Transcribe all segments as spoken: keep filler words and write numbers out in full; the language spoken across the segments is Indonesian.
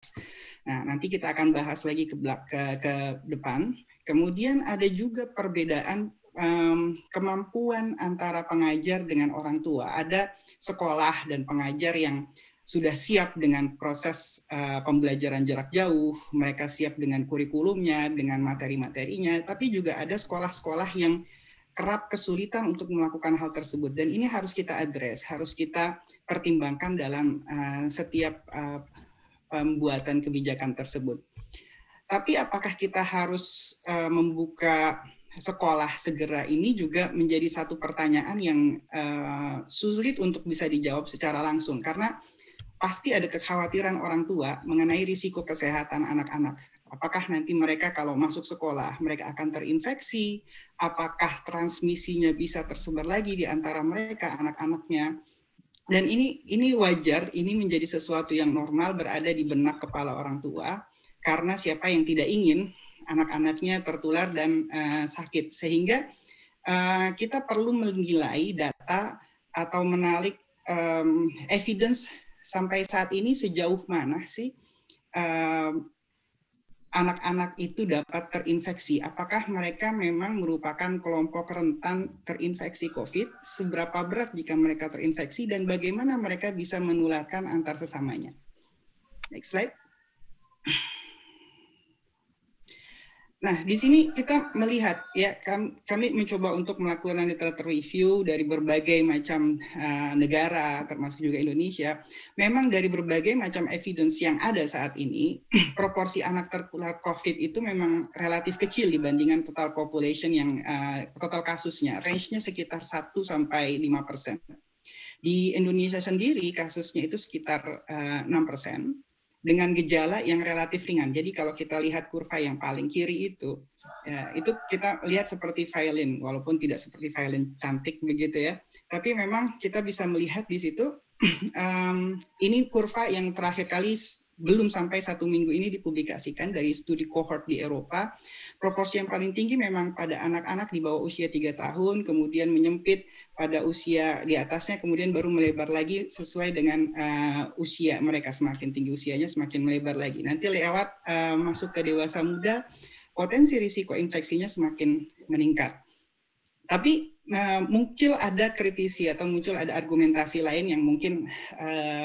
Nah, nanti kita akan bahas lagi ke, ke, ke depan. Kemudian ada juga perbedaan um, kemampuan antara pengajar dengan orang tua. Ada sekolah dan pengajar yang sudah siap dengan proses uh, pembelajaran jarak jauh, mereka siap dengan kurikulumnya, dengan materi-materinya, tapi juga ada sekolah-sekolah yang kerap kesulitan untuk melakukan hal tersebut. Dan ini harus kita address, harus kita pertimbangkan dalam uh, setiap uh, pembuatan kebijakan tersebut. Tapi apakah kita harus uh, membuka sekolah segera, ini juga menjadi satu pertanyaan yang uh, sulit untuk bisa dijawab secara langsung, karena pasti ada kekhawatiran orang tua mengenai risiko kesehatan anak-anak. Apakah nanti mereka kalau masuk sekolah, mereka akan terinfeksi? Apakah transmisinya bisa tersebar lagi di antara mereka, anak-anaknya? Dan ini ini wajar, ini menjadi sesuatu yang normal berada di benak kepala orang tua, karena siapa yang tidak ingin anak-anaknya tertular dan uh, sakit. Sehingga uh, kita perlu menilai data atau menarik um, evidence sampai saat ini sejauh mana sih uh, anak-anak itu dapat terinfeksi. Apakah mereka memang merupakan kelompok rentan terinfeksi COVID? Seberapa berat jika mereka terinfeksi dan bagaimana mereka bisa menularkan antar sesamanya? Next slide. Nah, di sini kita melihat ya, kami mencoba untuk melakukan literature review dari berbagai macam uh, negara, termasuk juga Indonesia. Memang dari berbagai macam evidence yang ada saat ini, proporsi anak tertular COVID itu memang relatif kecil dibandingkan total population yang uh, total kasusnya, range-nya sekitar satu sampai lima persen. Di Indonesia sendiri kasusnya itu sekitar uh, enam persen. Dengan gejala yang relatif ringan. Jadi kalau kita lihat kurva yang paling kiri itu, ya, itu kita lihat seperti violin, walaupun tidak seperti violin cantik begitu ya. Tapi memang kita bisa melihat di situ, um, ini kurva yang terakhir kali belum sampai satu minggu ini dipublikasikan dari studi cohort di Eropa. Proporsi yang paling tinggi memang pada anak-anak di bawah usia tiga tahun, kemudian menyempit pada usia di atasnya, kemudian baru melebar lagi sesuai dengan uh, usia mereka. Semakin tinggi usianya, semakin melebar lagi. Nanti lewat uh, masuk ke dewasa muda, potensi risiko infeksinya semakin meningkat. Tapi uh, mungkin ada kritisi atau muncul ada argumentasi lain yang mungkin uh,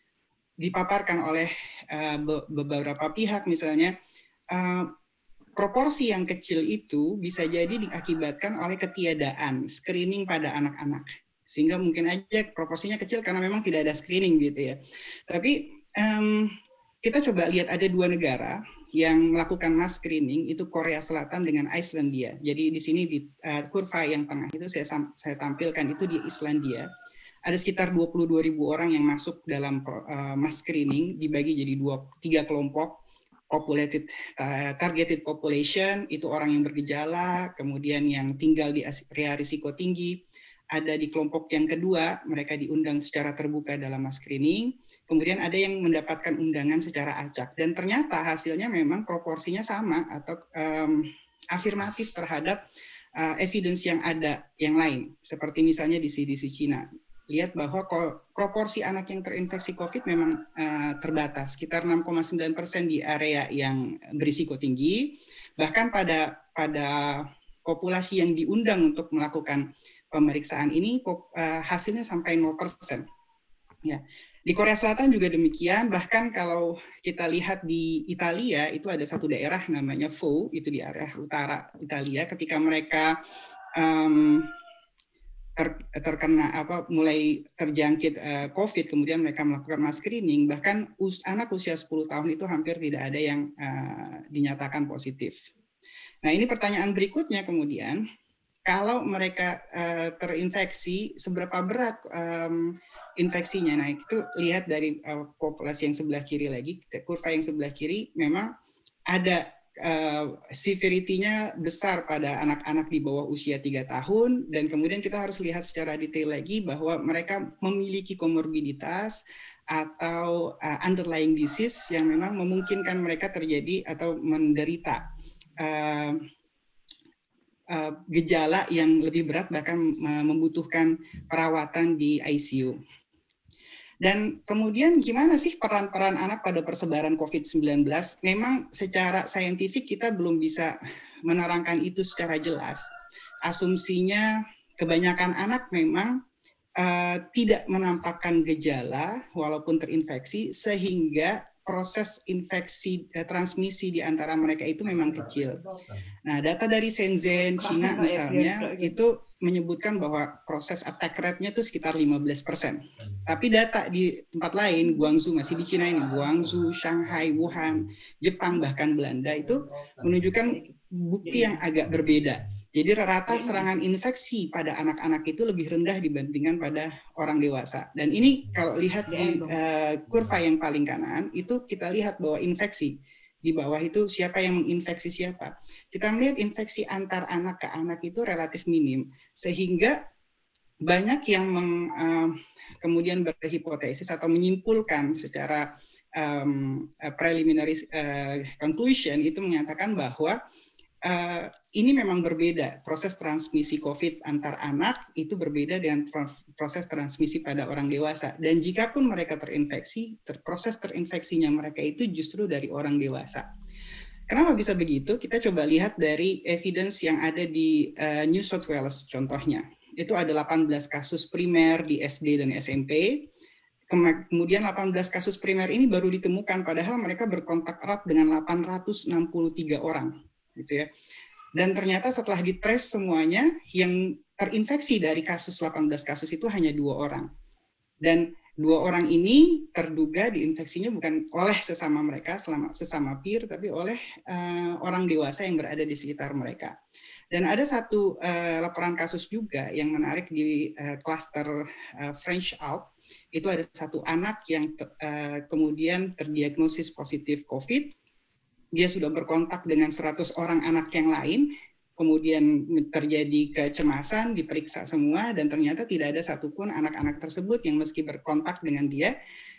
dipaparkan oleh uh, beberapa pihak, misalnya uh, proporsi yang kecil itu bisa jadi diakibatkan oleh ketiadaan screening pada anak-anak, sehingga mungkin aja proporsinya kecil karena memang tidak ada screening gitu ya. Tapi um, kita coba lihat ada dua negara yang melakukan mass screening, itu Korea Selatan dengan Islandia. Jadi di sini di uh, kurva yang tengah itu saya saya tampilkan itu di Islandia. Ada sekitar dua puluh dua ribu orang yang masuk dalam uh, mass screening, dibagi jadi dua, tiga kelompok. Populated, uh, targeted population, itu orang yang bergejala, kemudian yang tinggal di area risiko tinggi. Ada di kelompok yang kedua, mereka diundang secara terbuka dalam mass screening. Kemudian ada yang mendapatkan undangan secara acak. Dan ternyata hasilnya memang proporsinya sama atau um, afirmatif terhadap uh, evidence yang ada yang lain. Seperti misalnya di C D C Cina. Lihat bahwa proporsi anak yang terinfeksi COVID memang uh, terbatas, sekitar enam koma sembilan persen di area yang berisiko tinggi. Bahkan pada pada populasi yang diundang untuk melakukan pemeriksaan ini uh, hasilnya sampai nol persen. Ya. Di Korea Selatan juga demikian, bahkan kalau kita lihat di Italia itu ada satu daerah namanya Fo, itu di area utara Italia, ketika mereka um, Ter, terkena apa mulai terjangkit uh, COVID, kemudian mereka melakukan mass screening, bahkan us, anak usia sepuluh tahun itu hampir tidak ada yang uh, dinyatakan positif. Nah, ini pertanyaan berikutnya kemudian, kalau mereka uh, terinfeksi, seberapa berat um, infeksinya? Nah, itu lihat dari uh, populasi yang sebelah kiri lagi, kurva yang sebelah kiri memang ada Uh, severity-nya besar pada anak-anak di bawah usia tiga tahun, dan kemudian kita harus lihat secara detail lagi bahwa mereka memiliki komorbiditas atau uh, underlying disease yang memang memungkinkan mereka terjadi atau menderita uh, uh, gejala yang lebih berat, bahkan uh, membutuhkan perawatan di I C U. Dan kemudian gimana sih peran-peran anak pada persebaran covid sembilan belas? Memang secara saintifik kita belum bisa menerangkan itu secara jelas. Asumsinya kebanyakan anak memang uh, tidak menampakkan gejala walaupun terinfeksi, sehingga proses infeksi eh, transmisi di antara mereka itu memang kecil. Nah, data dari Shenzhen, Cina misalnya, itu menyebutkan bahwa proses attack rate-nya itu sekitar lima belas persen. Tapi data di tempat lain, Guangzhou, masih di Cina ini, Guangzhou, Shanghai, Wuhan, Jepang, bahkan Belanda, itu menunjukkan bukti yang agak berbeda. Jadi rata serangan infeksi pada anak-anak itu lebih rendah dibandingkan pada orang dewasa. Dan ini kalau lihat di uh, kurva yang paling kanan, itu kita lihat bahwa infeksi. Di bawah itu siapa yang menginfeksi siapa. Kita melihat infeksi antar anak ke anak itu relatif minim. Sehingga banyak yang meng, uh, kemudian berhipotesis atau menyimpulkan secara um, preliminary uh, conclusion itu menyatakan bahwa Uh, ini memang berbeda. Proses transmisi COVID antar anak itu berbeda dengan proses transmisi pada orang dewasa. Dan jika pun mereka terinfeksi, ter proses terinfeksinya mereka itu justru dari orang dewasa. Kenapa bisa begitu? Kita coba lihat dari evidence yang ada di uh, New South Wales contohnya. Itu ada delapan belas kasus primer di S D dan S M P. Kemudian delapan belas kasus primer ini baru ditemukan, padahal mereka berkontak erat dengan delapan ratus enam puluh tiga orang. Gitu ya. Dan ternyata setelah ditrace semuanya, yang terinfeksi dari kasus delapan belas kasus itu hanya dua orang. Dan dua orang ini terduga diinfeksinya bukan oleh sesama mereka, selama sesama peer, tapi oleh uh, orang dewasa yang berada di sekitar mereka. Dan ada satu uh, laporan kasus juga yang menarik di uh, klaster uh, French Alps. Itu ada satu anak yang uh, kemudian terdiagnosis positif COVID. Dia sudah berkontak dengan seratus orang anak yang lain, kemudian terjadi kecemasan, diperiksa semua, dan ternyata tidak ada satupun anak-anak tersebut yang meski berkontak dengan dia,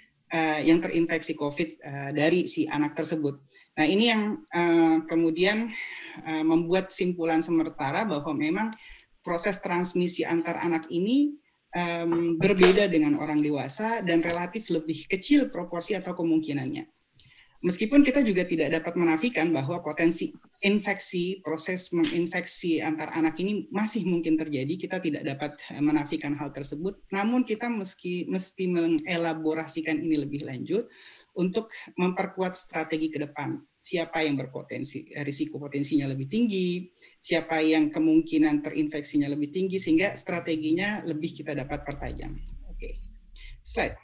uh, yang terinfeksi COVID uh, dari si anak tersebut. Nah, ini yang uh, kemudian uh, membuat simpulan sementara bahwa memang proses transmisi antar anak ini um, berbeda dengan orang dewasa dan relatif lebih kecil proporsi atau kemungkinannya. Meskipun kita juga tidak dapat menafikan bahwa potensi infeksi, proses menginfeksi antar anak ini masih mungkin terjadi, kita tidak dapat menafikan hal tersebut, namun kita meski, mesti mengelaborasikan ini lebih lanjut untuk memperkuat strategi ke depan. Siapa yang berpotensi, risiko potensinya lebih tinggi, siapa yang kemungkinan terinfeksinya lebih tinggi, sehingga strateginya lebih kita dapat pertajam. Oke, slide.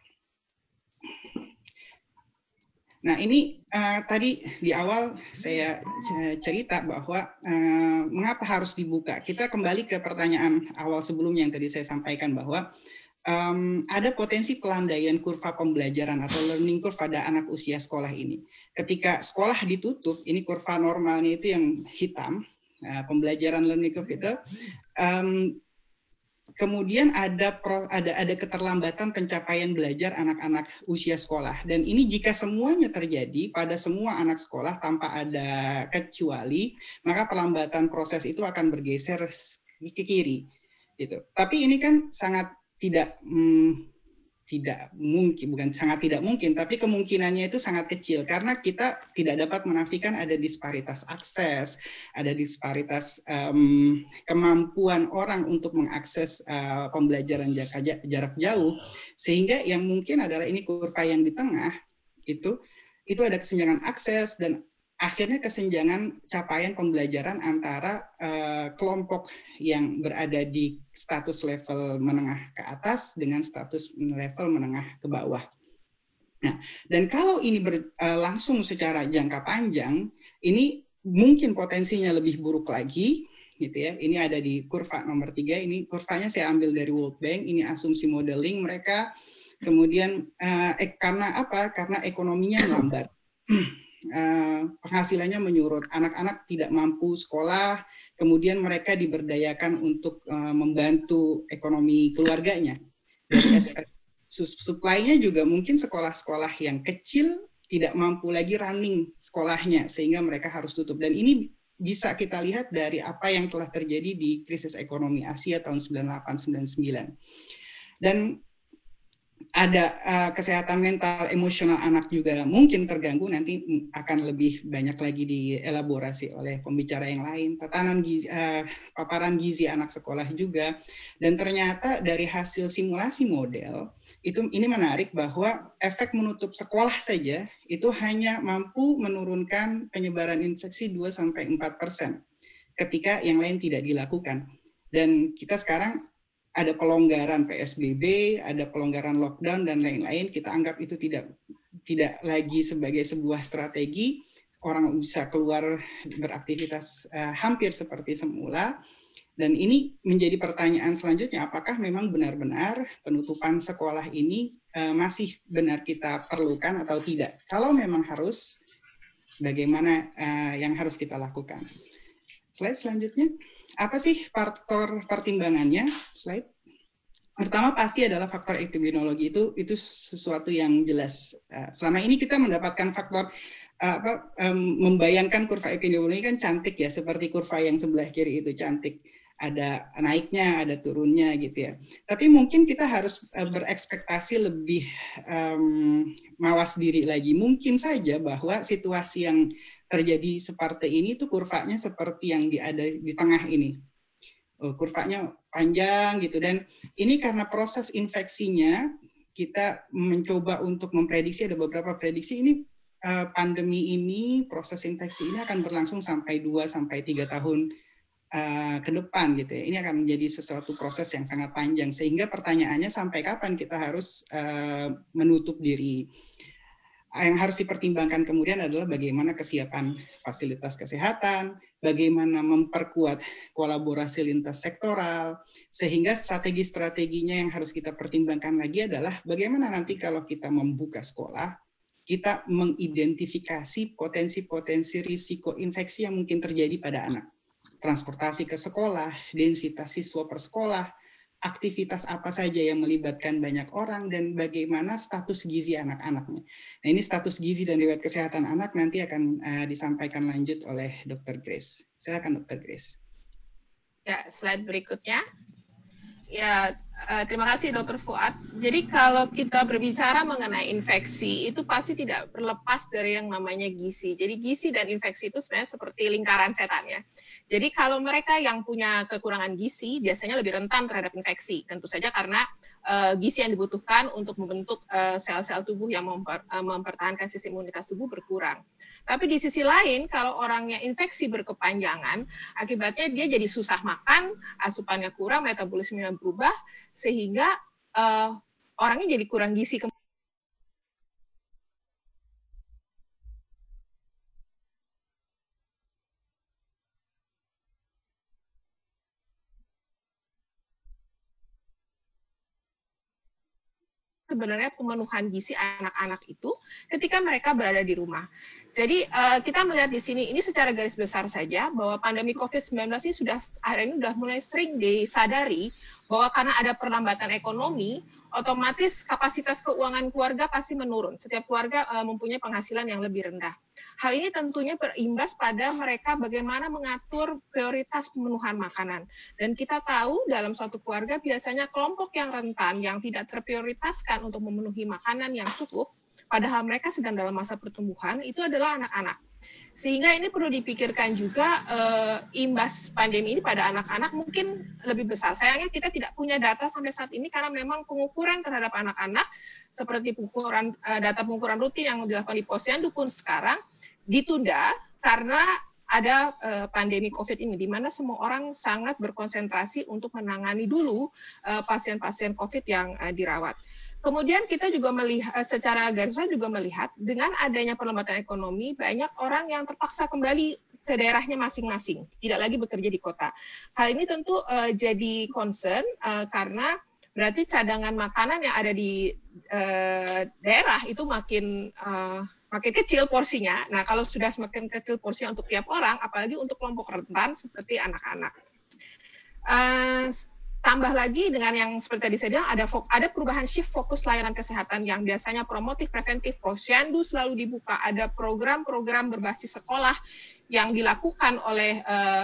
Nah, ini uh, tadi di awal saya cerita bahwa uh, mengapa harus dibuka. Kita kembali ke pertanyaan awal sebelumnya yang tadi saya sampaikan bahwa um, ada potensi pelandaian kurva pembelajaran atau learning curve pada anak usia sekolah ini. Ketika sekolah ditutup, ini kurva normalnya itu yang hitam, uh, pembelajaran learning curve itu, um, kemudian ada, ada ada keterlambatan pencapaian belajar anak-anak usia sekolah. Dan ini jika semuanya terjadi pada semua anak sekolah tanpa ada kecuali, maka pelambatan proses itu akan bergeser ke kiri. Gitu. Tapi ini kan sangat tidak hmm, tidak mungkin, bukan sangat tidak mungkin, tapi kemungkinannya itu sangat kecil karena kita tidak dapat menafikan ada disparitas akses, ada disparitas um, kemampuan orang untuk mengakses uh, pembelajaran jarak, jarak jauh, sehingga yang mungkin adalah ini kurva yang di tengah itu itu ada kesenjangan akses dan akhirnya kesenjangan capaian pembelajaran antara uh, kelompok yang berada di status level menengah ke atas dengan status level menengah ke bawah. Nah, dan kalau ini berlangsung uh, secara jangka panjang, ini mungkin potensinya lebih buruk lagi, gitu ya. Ini ada di kurva nomor tiga. Ini kurvanya saya ambil dari World Bank. Ini asumsi modeling mereka. Kemudian uh, eh, karena apa? Karena ekonominya melambat. Uh, penghasilannya menyurut, anak-anak tidak mampu sekolah, kemudian mereka diberdayakan untuk uh, membantu ekonomi keluarganya. Dari aspek supply-nya juga mungkin sekolah-sekolah yang kecil tidak mampu lagi running sekolahnya, sehingga mereka harus tutup. Dan ini bisa kita lihat dari apa yang telah terjadi di krisis ekonomi Asia tahun sembilan puluh delapan sembilan puluh sembilan. Dan ada uh, kesehatan mental, emosional anak juga mungkin terganggu, nanti akan lebih banyak lagi dielaborasi oleh pembicara yang lain. Tatanan gizi, uh, paparan gizi anak sekolah juga, dan ternyata dari hasil simulasi model itu ini menarik bahwa efek menutup sekolah saja itu hanya mampu menurunkan penyebaran infeksi dua sampai empat persen ketika yang lain tidak dilakukan. Dan kita sekarang ada pelonggaran P S B B, ada pelonggaran lockdown dan lain-lain, kita anggap itu tidak tidak lagi sebagai sebuah strategi, orang bisa keluar beraktivitas uh, hampir seperti semula. Dan ini menjadi pertanyaan selanjutnya, apakah memang benar-benar penutupan sekolah ini uh, masih benar kita perlukan atau tidak? Kalau memang harus, bagaimana uh, yang harus kita lakukan? Slide selanjutnya. Apa sih faktor pertimbangannya? Slide. Pertama pasti adalah faktor epidemiologi, itu itu sesuatu yang jelas. Selama ini kita mendapatkan faktor apa um, membayangkan kurva epidemiologi kan cantik ya, seperti kurva yang sebelah kiri itu cantik. Ada naiknya, ada turunnya gitu ya. Tapi mungkin kita harus uh, berekspektasi lebih um, mawas diri lagi. Mungkin saja bahwa situasi yang terjadi seperti ini tuh kurvanya seperti yang di ada di tengah ini. Oh, kurvanya panjang gitu, dan ini karena proses infeksinya kita mencoba untuk memprediksi, ada beberapa prediksi ini uh, pandemi ini, proses infeksi ini akan berlangsung sampai dua sampai tiga tahun uh, ke depan gitu ya. Ini akan menjadi sesuatu proses yang sangat panjang, sehingga pertanyaannya sampai kapan kita harus uh, menutup diri. Yang harus dipertimbangkan kemudian adalah bagaimana kesiapan fasilitas kesehatan, bagaimana memperkuat kolaborasi lintas sektoral, sehingga strategi-strateginya yang harus kita pertimbangkan lagi adalah bagaimana nanti kalau kita membuka sekolah, kita mengidentifikasi potensi-potensi risiko infeksi yang mungkin terjadi pada anak. Transportasi ke sekolah, densitas siswa per sekolah, aktivitas apa saja yang melibatkan banyak orang, dan bagaimana status gizi anak-anaknya. Nah, ini status gizi dan riwayat kesehatan anak nanti akan uh, disampaikan lanjut oleh dokter Grace. Silakan dokter Grace. Ya, slide berikutnya. Ya, uh, terima kasih dokter Fuad. Jadi kalau kita berbicara mengenai infeksi, itu pasti tidak berlepas dari yang namanya gizi. Jadi gizi dan infeksi itu sebenarnya seperti lingkaran setan ya. Jadi kalau mereka yang punya kekurangan gizi biasanya lebih rentan terhadap infeksi, tentu saja karena uh, gizi yang dibutuhkan untuk membentuk uh, sel-sel tubuh yang memper, uh, mempertahankan sistem imunitas tubuh berkurang. Tapi di sisi lain, kalau orangnya infeksi berkepanjangan, akibatnya dia jadi susah makan, asupannya kurang, metabolismenya berubah, sehingga uh, orangnya jadi kurang gizi. Sebenarnya pemenuhan gizi anak-anak itu ketika mereka berada di rumah. Jadi uh, kita melihat di sini, ini secara garis besar saja, bahwa pandemi covid sembilan belas ini sudah hari ini sudah mulai sering disadari bahwa karena ada perlambatan ekonomi, otomatis kapasitas keuangan keluarga pasti menurun. Setiap keluarga uh, mempunyai penghasilan yang lebih rendah. Hal ini tentunya berimbas pada mereka bagaimana mengatur prioritas pemenuhan makanan. Dan kita tahu dalam suatu keluarga biasanya kelompok yang rentan, yang tidak terprioritaskan untuk memenuhi makanan yang cukup, padahal mereka sedang dalam masa pertumbuhan, itu adalah anak-anak. Sehingga ini perlu dipikirkan juga uh, imbas pandemi ini pada anak-anak mungkin lebih besar. Sayangnya kita tidak punya data sampai saat ini karena memang pengukuran terhadap anak-anak seperti pengukuran uh, data pengukuran rutin yang dilakukan di Posyandu pun sekarang ditunda karena ada uh, pandemi COVID ini, di mana semua orang sangat berkonsentrasi untuk menangani dulu uh, pasien-pasien COVID yang uh, dirawat. Kemudian kita juga melihat, secara garis besar juga melihat, dengan adanya perlambatan ekonomi, banyak orang yang terpaksa kembali ke daerahnya masing-masing, tidak lagi bekerja di kota. Hal ini tentu uh, jadi concern uh, karena berarti cadangan makanan yang ada di uh, daerah itu makin uh, makin kecil porsinya. Nah, kalau sudah semakin kecil porsinya untuk tiap orang, apalagi untuk kelompok rentan seperti anak-anak. Uh, Tambah lagi dengan yang seperti tadi saya bilang, ada, ada perubahan shift fokus layanan kesehatan yang biasanya promotif, preventif, Posyandu selalu dibuka, ada program-program berbasis sekolah yang dilakukan oleh uh,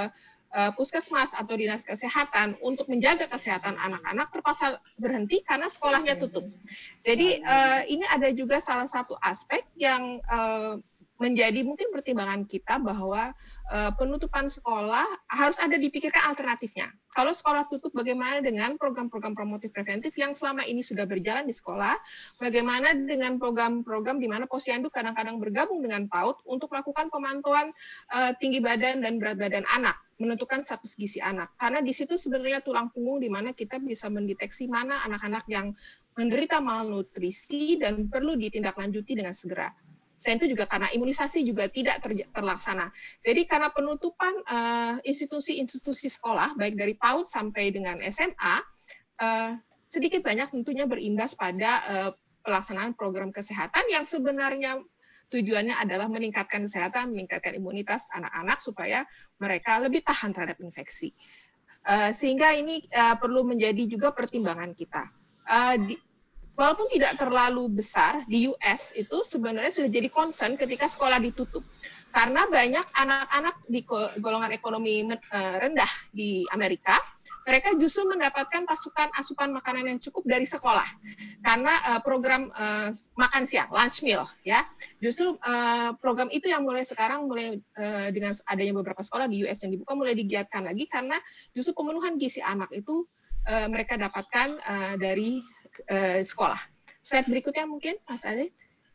uh, puskesmas atau dinas kesehatan untuk menjaga kesehatan anak-anak terpaksa berhenti karena sekolahnya tutup. Jadi uh, ini ada juga salah satu aspek yang uh, menjadi mungkin pertimbangan kita bahwa uh, penutupan sekolah harus ada dipikirkan alternatifnya. Kalau sekolah tutup, bagaimana dengan program-program promotif preventif yang selama ini sudah berjalan di sekolah? Bagaimana dengan program-program di mana Posyandu kadang-kadang bergabung dengan PAUD untuk melakukan pemantauan uh, tinggi badan dan berat badan anak, menentukan status gizi anak. Karena di situ sebenarnya tulang punggung di mana kita bisa mendeteksi mana anak-anak yang menderita malnutrisi dan perlu ditindaklanjuti dengan segera. Selain itu juga karena imunisasi juga tidak ter, terlaksana. Jadi karena penutupan institusi-institusi uh, sekolah, baik dari PAUD sampai dengan S M A, uh, sedikit banyak tentunya berimbas pada uh, pelaksanaan program kesehatan yang sebenarnya tujuannya adalah meningkatkan kesehatan, meningkatkan imunitas anak-anak supaya mereka lebih tahan terhadap infeksi. Uh, sehingga ini uh, perlu menjadi juga pertimbangan kita. Uh, di, Walaupun tidak terlalu besar, di U S itu sebenarnya sudah jadi concern ketika sekolah ditutup. Karena banyak anak-anak di golongan ekonomi rendah di Amerika, mereka justru mendapatkan pasukan asupan makanan yang cukup dari sekolah. Karena uh, program uh, makan siang, lunch meal, ya. Justru uh, program itu yang mulai sekarang, mulai uh, dengan adanya beberapa sekolah di U S yang dibuka, mulai digiatkan lagi, karena justru pemenuhan gizi anak itu uh, mereka dapatkan uh, dari Uh, sekolah. Slide berikutnya mungkin, Mas Ade.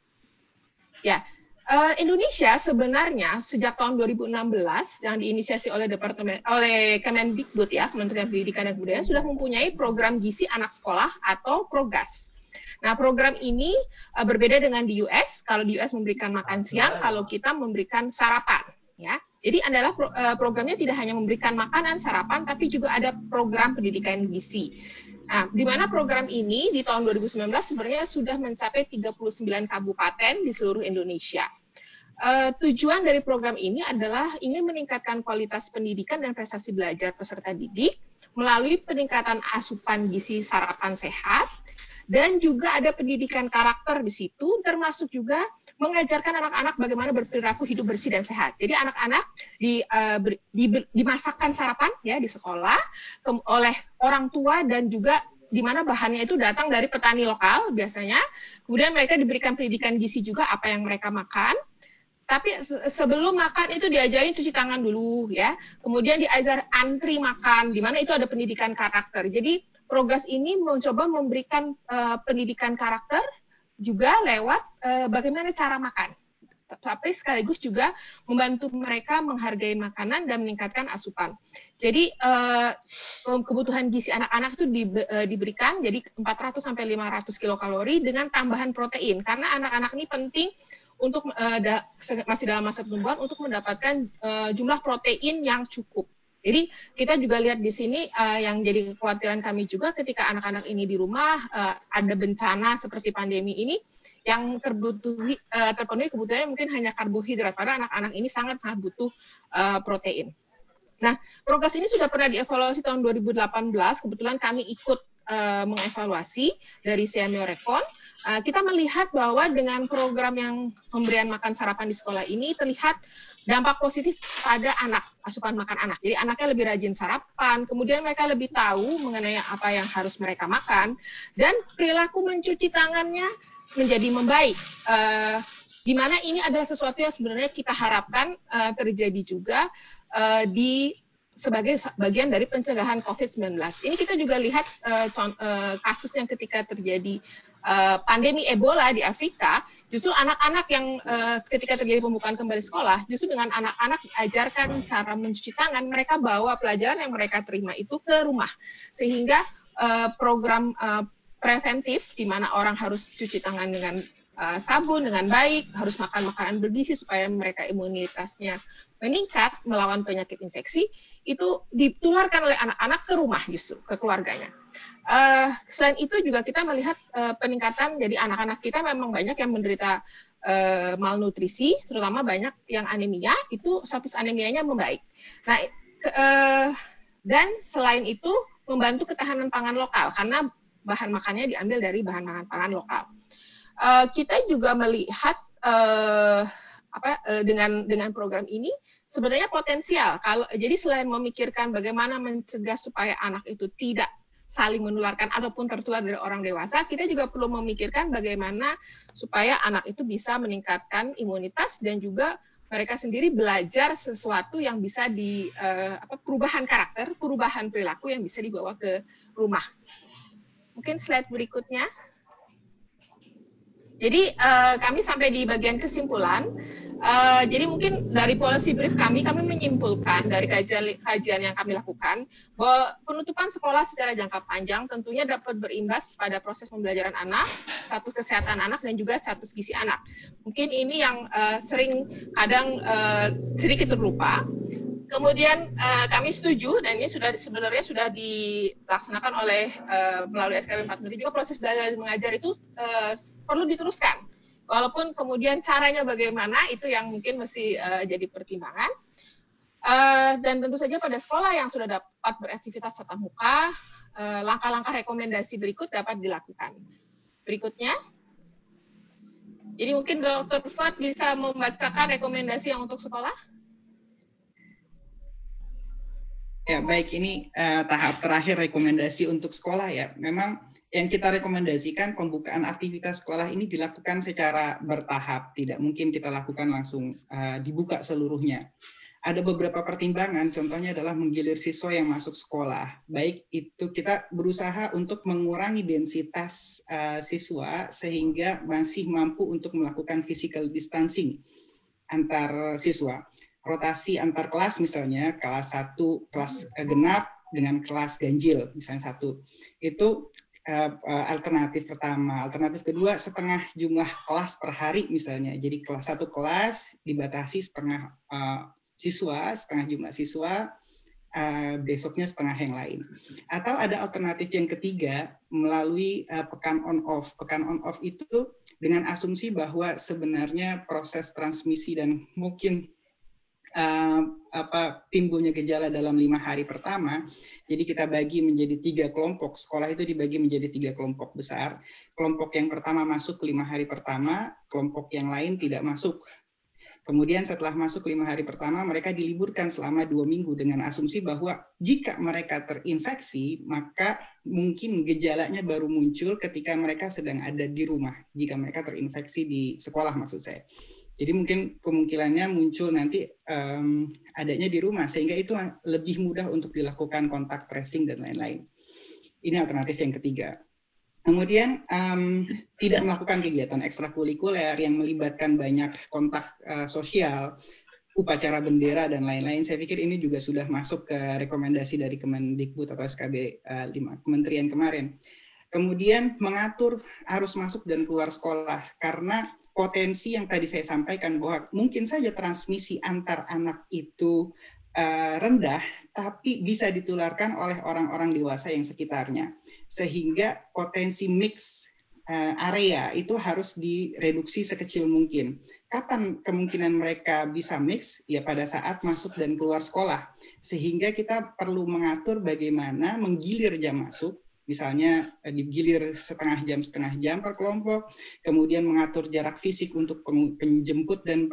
Ya, uh, Indonesia sebenarnya sejak tahun dua ribu enam belas yang diinisiasi oleh Departemen oleh Kemendikbud ya, Kementerian Pendidikan dan Kebudayaan sudah mempunyai program gizi anak sekolah atau Progas. Nah, program ini uh, berbeda dengan di U S. Kalau di U S memberikan makan siang, kalau kita memberikan sarapan. Ya, jadi adalah pro, uh, programnya tidak hanya memberikan makanan, sarapan, tapi juga ada program pendidikan gizi. Nah, di mana program ini di tahun dua ribu sembilan belas sebenarnya sudah mencapai tiga puluh sembilan kabupaten di seluruh Indonesia. Uh, tujuan dari program ini adalah ingin meningkatkan kualitas pendidikan dan prestasi belajar peserta didik melalui peningkatan asupan gizi sarapan sehat, dan juga ada pendidikan karakter di situ, termasuk juga mengajarkan anak-anak bagaimana berperilaku hidup bersih dan sehat. Jadi anak-anak di, uh, di, dimasakkan sarapan ya di sekolah ke, oleh orang tua, dan juga di mana bahannya itu datang dari petani lokal biasanya. Kemudian mereka diberikan pendidikan gizi juga apa yang mereka makan. Tapi sebelum makan itu diajarin cuci tangan dulu ya. Kemudian diajar antri makan, di mana itu ada pendidikan karakter. Jadi Progas ini mencoba memberikan uh, pendidikan karakter juga lewat uh, bagaimana cara makan, tapi sekaligus juga membantu mereka menghargai makanan dan meningkatkan asupan. Jadi uh, kebutuhan gizi anak-anak itu di, uh, diberikan jadi empat ratus sampai lima ratus kilokalori dengan tambahan protein, karena anak-anak ini penting untuk uh, da, masih dalam masa pertumbuhan untuk mendapatkan uh, jumlah protein yang cukup. Jadi kita juga lihat di sini uh, yang jadi kekhawatiran kami juga ketika anak-anak ini di rumah uh, ada bencana seperti pandemi ini, yang terbutuhi, uh, terpenuhi kebutuhannya mungkin hanya karbohidrat, padahal anak-anak ini sangat-sangat butuh uh, protein. Nah, Progas ini sudah pernah dievaluasi tahun dua ribu delapan belas, kebetulan kami ikut uh, mengevaluasi dari Seamiorecon. Uh, kita melihat bahwa dengan program yang pemberian makan sarapan di sekolah ini terlihat dampak positif pada anak, asupan makan anak. Jadi anaknya lebih rajin sarapan, kemudian mereka lebih tahu mengenai apa yang harus mereka makan, dan perilaku mencuci tangannya menjadi membaik. Uh, di mana ini adalah sesuatu yang sebenarnya kita harapkan uh, terjadi juga uh, di sebagai bagian dari pencegahan covid sembilan belas. Ini kita juga lihat uh, uh, kasus yang ketika terjadi uh, pandemi Ebola di Afrika, justru anak-anak yang uh, ketika terjadi pembukaan kembali sekolah, justru dengan anak-anak diajarkan cara mencuci tangan, mereka bawa pelajaran yang mereka terima itu ke rumah. Sehingga uh, program uh, preventif, di mana orang harus cuci tangan dengan uh, sabun, dengan baik, harus makan makanan bergizi supaya mereka imunitasnya meningkat melawan penyakit infeksi, itu ditularkan oleh anak-anak ke rumah justru, ke keluarganya. Uh, selain itu juga kita melihat uh, peningkatan, jadi anak-anak kita memang banyak yang menderita uh, malnutrisi, terutama banyak yang anemia, itu status anemianya membaik. Nah, ke, uh, dan selain itu membantu ketahanan pangan lokal, karena bahan makannya diambil dari bahan pangan lokal. Uh, kita juga melihat uh, apa uh, dengan dengan program ini sebenarnya potensial. Kalau jadi selain memikirkan bagaimana mencegah supaya anak itu tidak saling menularkan ataupun tertular dari orang dewasa, kita juga perlu memikirkan bagaimana supaya anak itu bisa meningkatkan imunitas dan juga mereka sendiri belajar sesuatu yang bisa di uh, apa, perubahan karakter, perubahan perilaku yang bisa dibawa ke rumah. Mungkin slide berikutnya. Jadi uh, kami sampai di bagian kesimpulan. Uh, jadi mungkin dari policy brief kami, kami menyimpulkan dari kajian, kajian yang kami lakukan bahwa penutupan sekolah secara jangka panjang tentunya dapat berimbas pada proses pembelajaran anak, status kesehatan anak, dan juga status gizi anak. Mungkin ini yang uh, sering kadang uh, sedikit terlupa. Kemudian uh, kami setuju, dan ini sudah sebenarnya sudah dilaksanakan oleh uh, melalui S K B empat menteri juga, proses belajar mengajar itu uh, perlu diteruskan. Walaupun kemudian caranya bagaimana itu yang mungkin mesti uh, jadi pertimbangan. Uh, dan tentu saja pada sekolah yang sudah dapat beraktivitas tatap muka, uh, langkah-langkah rekomendasi berikut dapat dilakukan. Berikutnya. Jadi mungkin Doktor Fuad bisa membacakan rekomendasi yang untuk sekolah. Ya, baik, ini uh, tahap terakhir rekomendasi untuk sekolah ya. Memang yang kita rekomendasikan pembukaan aktivitas sekolah ini dilakukan secara bertahap. Tidak mungkin kita lakukan langsung uh, dibuka seluruhnya. Ada beberapa pertimbangan, contohnya adalah menggilir siswa yang masuk sekolah. Baik itu kita berusaha untuk mengurangi densitas uh, siswa sehingga masih mampu untuk melakukan physical distancing antar siswa. Rotasi antar kelas misalnya, kelas satu, kelas genap dengan kelas ganjil, misalnya satu. Itu uh, alternatif pertama. Alternatif kedua, setengah jumlah kelas per hari misalnya. Jadi kelas satu kelas dibatasi setengah uh, siswa, setengah jumlah siswa, uh, besoknya setengah yang lain. Atau ada alternatif yang ketiga, melalui uh, pekan on-off. Pekan on-off itu dengan asumsi bahwa sebenarnya proses transmisi dan mungkin Uh, apa timbulnya gejala dalam lima hari pertama, jadi kita bagi menjadi tiga kelompok. Sekolah itu dibagi menjadi tiga kelompok besar. Kelompok yang pertama masuk lima hari pertama, kelompok yang lain tidak masuk. Kemudian setelah masuk lima hari pertama, mereka diliburkan selama dua minggu dengan asumsi bahwa jika mereka terinfeksi, maka mungkin gejalanya baru muncul ketika mereka sedang ada di rumah. Jika mereka terinfeksi di sekolah maksud saya. Jadi mungkin kemungkinannya muncul nanti um, adanya di rumah, sehingga itu lebih mudah untuk dilakukan kontak tracing dan lain-lain. Ini alternatif yang ketiga. Kemudian um, tidak melakukan kegiatan ekstrakurikuler yang melibatkan banyak kontak uh, sosial, upacara bendera dan lain-lain. Saya pikir ini juga sudah masuk ke rekomendasi dari Kemendikbud atau S K B uh, lima Kementerian kemarin. Kemudian mengatur arus masuk dan keluar sekolah, karena potensi yang tadi saya sampaikan bahwa mungkin saja transmisi antar anak itu uh, rendah, tapi bisa ditularkan oleh orang-orang dewasa yang sekitarnya. Sehingga potensi mix uh, area itu harus direduksi sekecil mungkin. Kapan kemungkinan mereka bisa mix? Ya pada saat masuk dan keluar sekolah. Sehingga kita perlu mengatur bagaimana menggilir jam masuk. Misalnya digilir setengah jam setengah jam per kelompok, kemudian mengatur jarak fisik untuk penjemput dan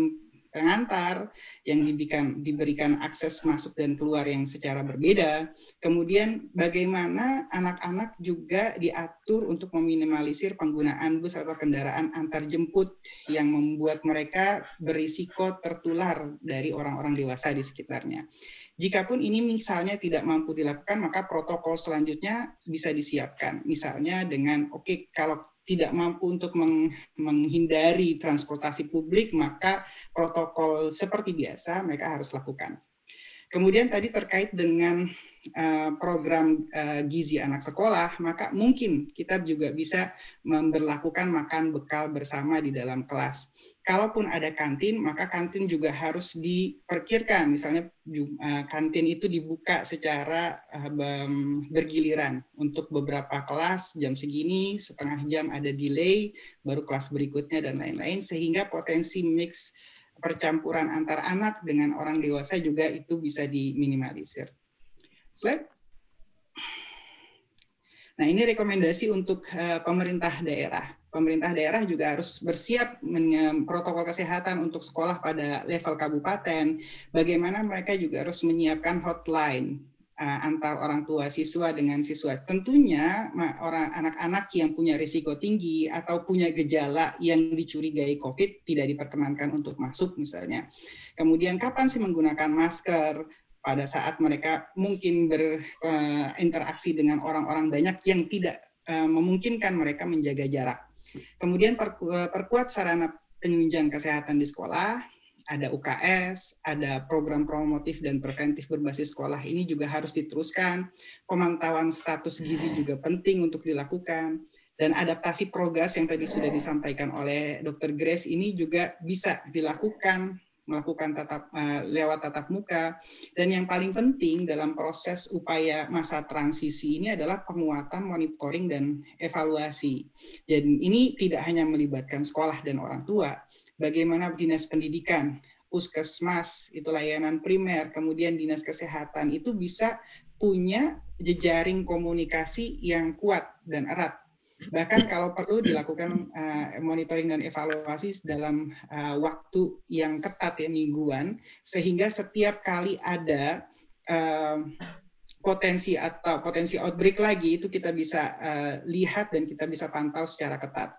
pengantar yang diberikan diberikan akses masuk dan keluar yang secara berbeda. Kemudian bagaimana anak-anak juga diatur untuk meminimalisir penggunaan bus atau kendaraan antar jemput yang membuat mereka berisiko tertular dari orang-orang dewasa di sekitarnya. Jikapun ini misalnya tidak mampu dilakukan, maka protokol selanjutnya bisa disiapkan. Misalnya dengan, oke, okay, kalau tidak mampu untuk menghindari transportasi publik, maka protokol seperti biasa mereka harus lakukan. Kemudian tadi terkait dengan uh, program uh, gizi anak sekolah, maka mungkin kita juga bisa memberlakukan makan bekal bersama di dalam kelas. Kalaupun ada kantin, maka kantin juga harus diperkirakan. Misalnya uh, kantin itu dibuka secara uh, bergiliran untuk beberapa kelas, jam segini, setengah jam ada delay, baru kelas berikutnya dan lain-lain, sehingga potensi mix percampuran antar anak dengan orang dewasa juga itu bisa diminimalisir. Slide. Nah, ini rekomendasi untuk uh, pemerintah daerah. pemerintah daerah juga harus bersiap dengan protokol kesehatan untuk sekolah pada level kabupaten. Bagaimana mereka juga harus menyiapkan hotline uh, antar orang tua siswa dengan siswa. Tentunya orang anak-anak yang punya risiko tinggi atau punya gejala yang dicurigai COVID tidak diperkenankan untuk masuk misalnya. Kemudian kapan sih menggunakan masker? Pada saat mereka mungkin berinteraksi dengan orang-orang banyak yang tidak uh, memungkinkan mereka menjaga jarak. Kemudian perkuat sarana penunjang kesehatan di sekolah, ada U K S, ada program promotif dan preventif berbasis sekolah, ini juga harus diteruskan. Pemantauan status gizi juga penting untuk dilakukan. Dan adaptasi progres yang tadi sudah disampaikan oleh dokter Grace ini juga bisa dilakukan melakukan tatap uh, lewat tatap muka, dan yang paling penting dalam proses upaya masa transisi ini adalah penguatan monitoring dan evaluasi. Jadi ini tidak hanya melibatkan sekolah dan orang tua, bagaimana dinas pendidikan, puskesmas, itu layanan primer, kemudian dinas kesehatan itu bisa punya jejaring komunikasi yang kuat dan erat. Bahkan kalau perlu dilakukan uh, monitoring dan evaluasi dalam uh, waktu yang ketat ya, mingguan, sehingga setiap kali ada uh, potensi atau potensi outbreak lagi itu kita bisa uh, lihat dan kita bisa pantau secara ketat.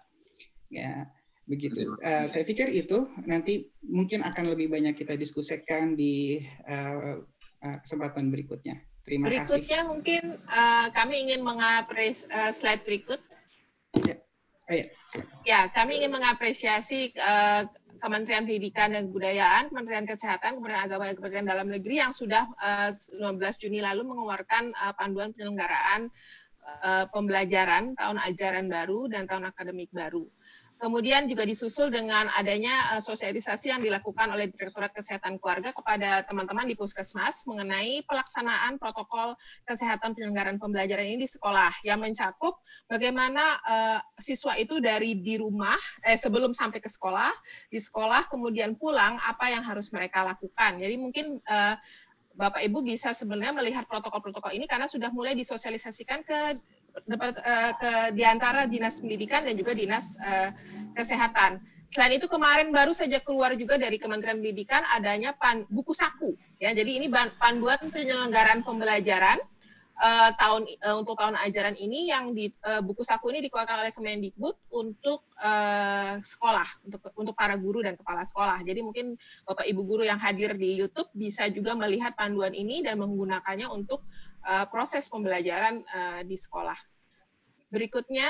Ya, begitu. Uh, saya pikir itu nanti mungkin akan lebih banyak kita diskusikan di uh, uh, kesempatan berikutnya. Terima Berikutnya kasih. Berikutnya mungkin uh, kami ingin mengapresiasi uh, slide berikut. Ya. Oh, ya. ya, kami ingin mengapresiasi uh, Kementerian Pendidikan dan Kebudayaan, Kementerian Kesehatan, Kementerian Agama dan Kementerian Dalam Negeri yang sudah uh, lima belas Juni lalu mengeluarkan uh, panduan penyelenggaraan uh, pembelajaran tahun ajaran baru dan tahun akademik baru. Kemudian juga disusul dengan adanya uh, sosialisasi yang dilakukan oleh Direktorat Kesehatan Keluarga kepada teman-teman di Puskesmas mengenai pelaksanaan protokol kesehatan penyelenggaraan pembelajaran ini di sekolah yang mencakup bagaimana uh, siswa itu dari di rumah, eh, sebelum sampai ke sekolah, di sekolah, kemudian pulang, apa yang harus mereka lakukan. Jadi mungkin uh, Bapak Ibu bisa sebenarnya melihat protokol-protokol ini karena sudah mulai disosialisasikan ke dapat uh, ke di antara dinas pendidikan dan juga dinas uh, kesehatan. Selain itu kemarin baru saja keluar juga dari Kementerian Pendidikan adanya pan, buku saku ya. Jadi ini panduan penyelenggaraan pembelajaran uh, tahun uh, untuk tahun ajaran ini yang di uh, buku saku ini dikeluarkan oleh Kemendikbud untuk uh, sekolah, untuk untuk para guru dan kepala sekolah. Jadi mungkin Bapak Ibu guru yang hadir di YouTube bisa juga melihat panduan ini dan menggunakannya untuk Uh, proses pembelajaran uh, di sekolah. Berikutnya,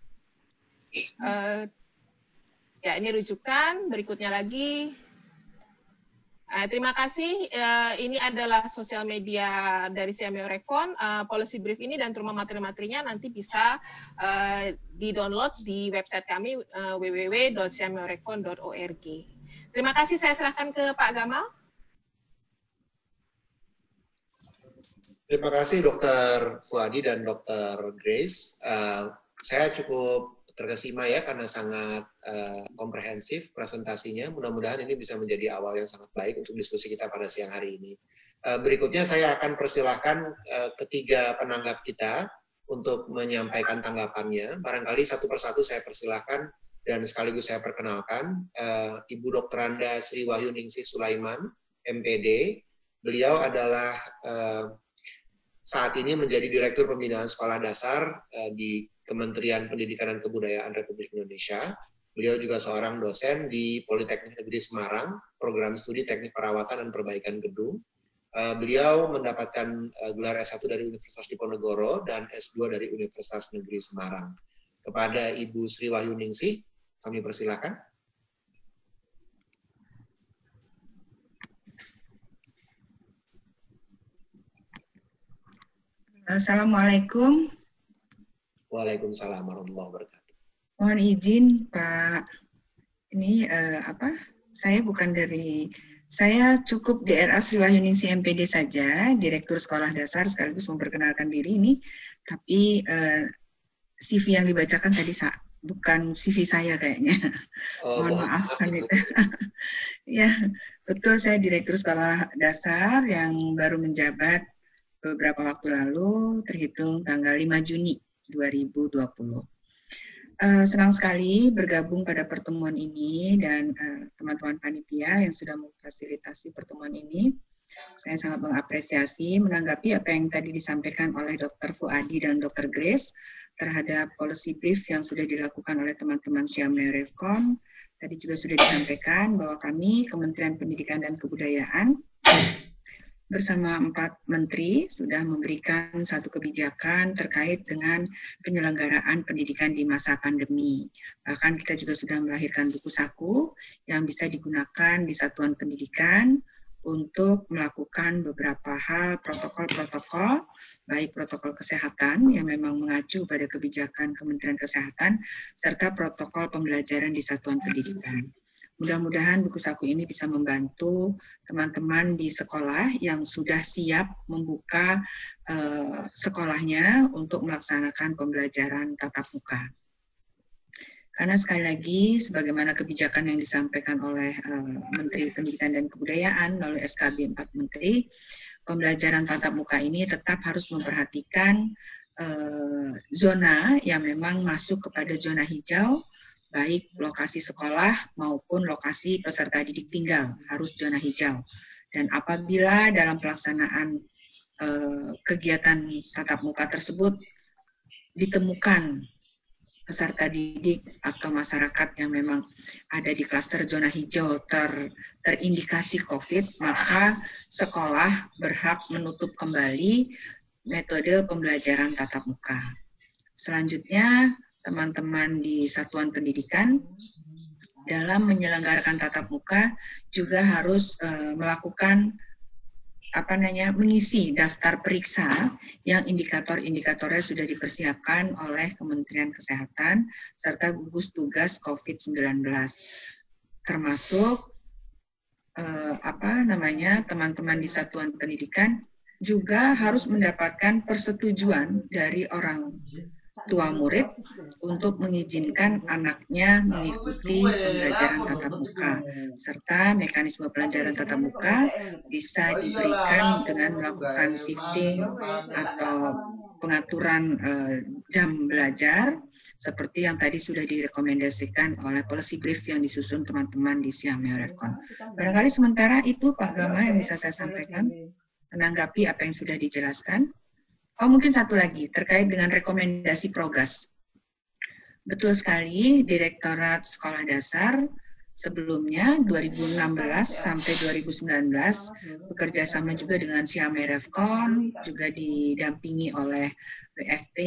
uh, ya ini rujukan. Berikutnya lagi, uh, terima kasih. Uh, ini adalah sosial media dari Siameo Rekfon. Uh, policy brief ini dan terutama materi-materinya nanti bisa uh, di-download di website kami uh, w w w dot siameo rekfon dot org. Terima kasih. Saya serahkan ke Pak Gamal. Terima kasih Dokter Fuadi dan Dokter Grace. Uh, saya cukup terkesima ya karena sangat uh, komprehensif presentasinya. Mudah-mudahan ini bisa menjadi awal yang sangat baik untuk diskusi kita pada siang hari ini. Uh, berikutnya saya akan persilahkan uh, ketiga penanggap kita untuk menyampaikan tanggapannya. Barangkali satu persatu saya persilahkan dan sekaligus saya perkenalkan uh, Ibu Dokter Anda Sri Wahyuningsih Sulaiman, M P D. Beliau adalah uh, saat ini menjadi Direktur Pembinaan Sekolah Dasar uh, di Kementerian Pendidikan dan Kebudayaan Republik Indonesia. Beliau juga seorang dosen di Politeknik Negeri Semarang, program studi Teknik Perawatan dan Perbaikan Gedung. Uh, beliau mendapatkan uh, gelar S satu dari Universitas Diponegoro dan S dua dari Universitas Negeri Semarang. Kepada Ibu Sri Wahyuningsih, kami persilakan. Assalamualaikum. Waalaikumsalam warahmatullahi wabarakatuh. Mohon izin Pak, ini uh, apa? Saya bukan dari, saya cukup D R A Sri Wahyuningsih M P D saja, Direktur Sekolah Dasar, sekaligus memperkenalkan diri ini. Tapi uh, C V yang dibacakan tadi bukan C V saya kayaknya. Oh, mohon maaf kan itu. Ya, betul, saya Direktur Sekolah Dasar yang baru menjabat beberapa waktu lalu, terhitung tanggal lima Juni dua ribu dua puluh. Uh, senang sekali bergabung pada pertemuan ini dan teman-teman uh, panitia yang sudah memfasilitasi pertemuan ini. Saya sangat mengapresiasi menanggapi apa yang tadi disampaikan oleh Dokter Fuadi dan Dokter Grace terhadap policy brief yang sudah dilakukan oleh teman-teman Siameorevcon. Tadi juga sudah disampaikan bahwa kami Kementerian Pendidikan dan Kebudayaan bersama empat menteri sudah memberikan satu kebijakan terkait dengan penyelenggaraan pendidikan di masa pandemi. Bahkan kita juga sudah melahirkan buku saku yang bisa digunakan di satuan pendidikan untuk melakukan beberapa hal protokol-protokol, baik protokol kesehatan yang memang mengacu pada kebijakan Kementerian Kesehatan, serta protokol pembelajaran di satuan pendidikan. Mudah-mudahan buku saku ini bisa membantu teman-teman di sekolah yang sudah siap membuka uh, sekolahnya untuk melaksanakan pembelajaran tatap muka. Karena sekali lagi, sebagaimana kebijakan yang disampaikan oleh uh, Menteri Pendidikan dan Kebudayaan melalui S K B empat Menteri, pembelajaran tatap muka ini tetap harus memperhatikan uh, zona yang memang masuk kepada zona hijau, baik lokasi sekolah maupun lokasi peserta didik tinggal harus zona hijau. Dan apabila dalam pelaksanaan eh, kegiatan tatap muka tersebut ditemukan peserta didik atau masyarakat yang memang ada di klaster zona hijau ter, terindikasi COVID, maka sekolah berhak menutup kembali metode pembelajaran tatap muka. Selanjutnya, teman-teman di satuan pendidikan dalam menyelenggarakan tatap muka juga harus uh, melakukan apa namanya mengisi daftar periksa yang indikator-indikatornya sudah dipersiapkan oleh Kementerian Kesehatan serta gugus tugas COVID sembilan belas, termasuk uh, apa namanya teman-teman di satuan pendidikan juga harus mendapatkan persetujuan dari orang tua murid untuk mengizinkan anaknya mengikuti pembelajaran tatap muka, serta mekanisme pelajaran tatap muka bisa diberikan dengan melakukan shifting atau pengaturan uh, jam belajar seperti yang tadi sudah direkomendasikan oleh policy brief yang disusun teman-teman di Siameorevcon. Barangkali sementara itu Pak Gamal yang bisa saya sampaikan menanggapi apa yang sudah dijelaskan. Oh, mungkin satu lagi, terkait dengan rekomendasi Progas. Betul sekali, Direktorat Sekolah Dasar sebelumnya dua ribu enam belas sampai dua ribu sembilan belas bekerja sama juga dengan Siameorevcon, juga didampingi oleh W F P,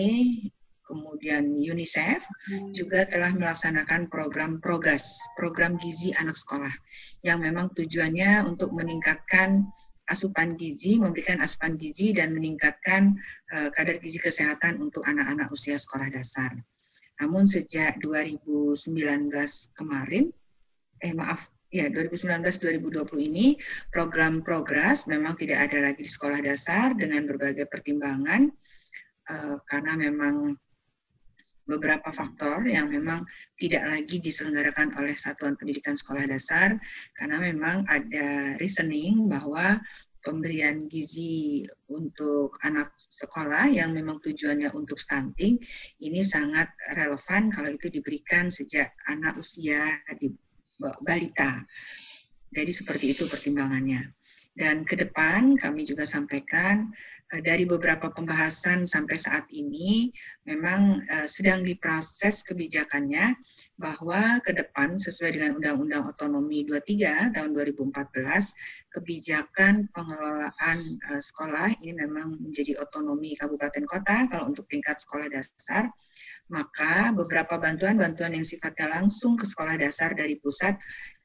kemudian UNICEF, juga telah melaksanakan program Progas, program gizi anak sekolah, yang memang tujuannya untuk meningkatkan asupan gizi, memberikan asupan gizi dan meningkatkan uh, kadar gizi kesehatan untuk anak-anak usia sekolah dasar. Namun sejak dua ribu sembilan belas kemarin, eh maaf, ya dua ribu sembilan belas dua ribu dua puluh ini program Progress memang tidak ada lagi di sekolah dasar dengan berbagai pertimbangan uh, karena memang beberapa faktor yang memang tidak lagi diselenggarakan oleh Satuan Pendidikan Sekolah Dasar karena memang ada reasoning bahwa pemberian gizi untuk anak sekolah yang memang tujuannya untuk stunting ini sangat relevan kalau itu diberikan sejak anak usia di balita. Jadi seperti itu pertimbangannya. Dan ke depan kami juga sampaikan dari beberapa pembahasan sampai saat ini memang uh, sedang diproses kebijakannya bahwa ke depan sesuai dengan Undang-Undang Otonomi dua puluh tiga tahun dua ribu empat belas kebijakan pengelolaan uh, sekolah ini memang menjadi otonomi kabupaten kota kalau untuk tingkat sekolah dasar, maka beberapa bantuan-bantuan yang sifatnya langsung ke sekolah dasar dari pusat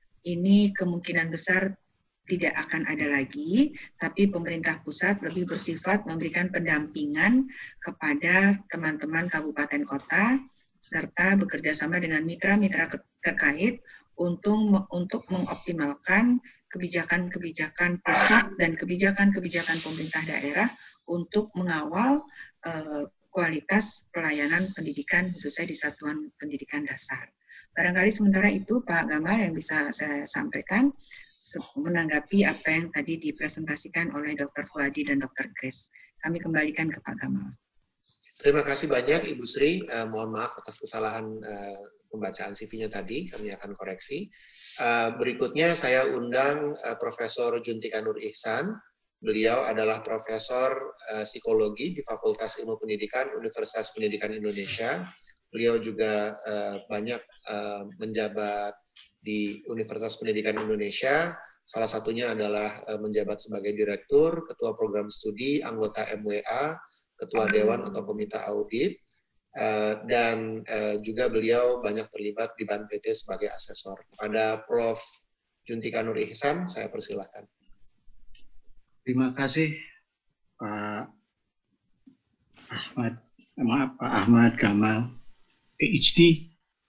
ini kemungkinan besar tidak akan ada lagi, tapi pemerintah pusat lebih bersifat memberikan pendampingan kepada teman-teman kabupaten kota, serta bekerja sama dengan mitra-mitra terkait untuk, untuk mengoptimalkan kebijakan-kebijakan pusat dan kebijakan-kebijakan pemerintah daerah untuk mengawal uh, kualitas pelayanan pendidikan khususnya di satuan pendidikan dasar. Barangkali sementara itu Pak Gamal yang bisa saya sampaikan menanggapi apa yang tadi dipresentasikan oleh Dokter Fuadi dan Dokter Grace. Kami kembalikan ke Pak Gamal. Terima kasih banyak Ibu Sri. Uh, mohon maaf atas kesalahan uh, pembacaan C V-nya tadi. Kami akan koreksi. Uh, berikutnya saya undang uh, Profesor Juntika Nur Ihsan. Beliau adalah Profesor uh, Psikologi di Fakultas Ilmu Pendidikan Universitas Pendidikan Indonesia. Beliau juga uh, banyak uh, menjabat di Universitas Pendidikan Indonesia. Salah satunya adalah uh, menjabat sebagai Direktur, Ketua Program Studi, anggota M W A, Ketua Dewan atau Komite Audit, uh, dan uh, juga beliau banyak terlibat di B A N P T sebagai asesor. Pada Profesor Juntika Nur Ihsan, saya persilahkan. Terima kasih Pak Ahmad, maaf Pak Ahmad Gamal, P H D,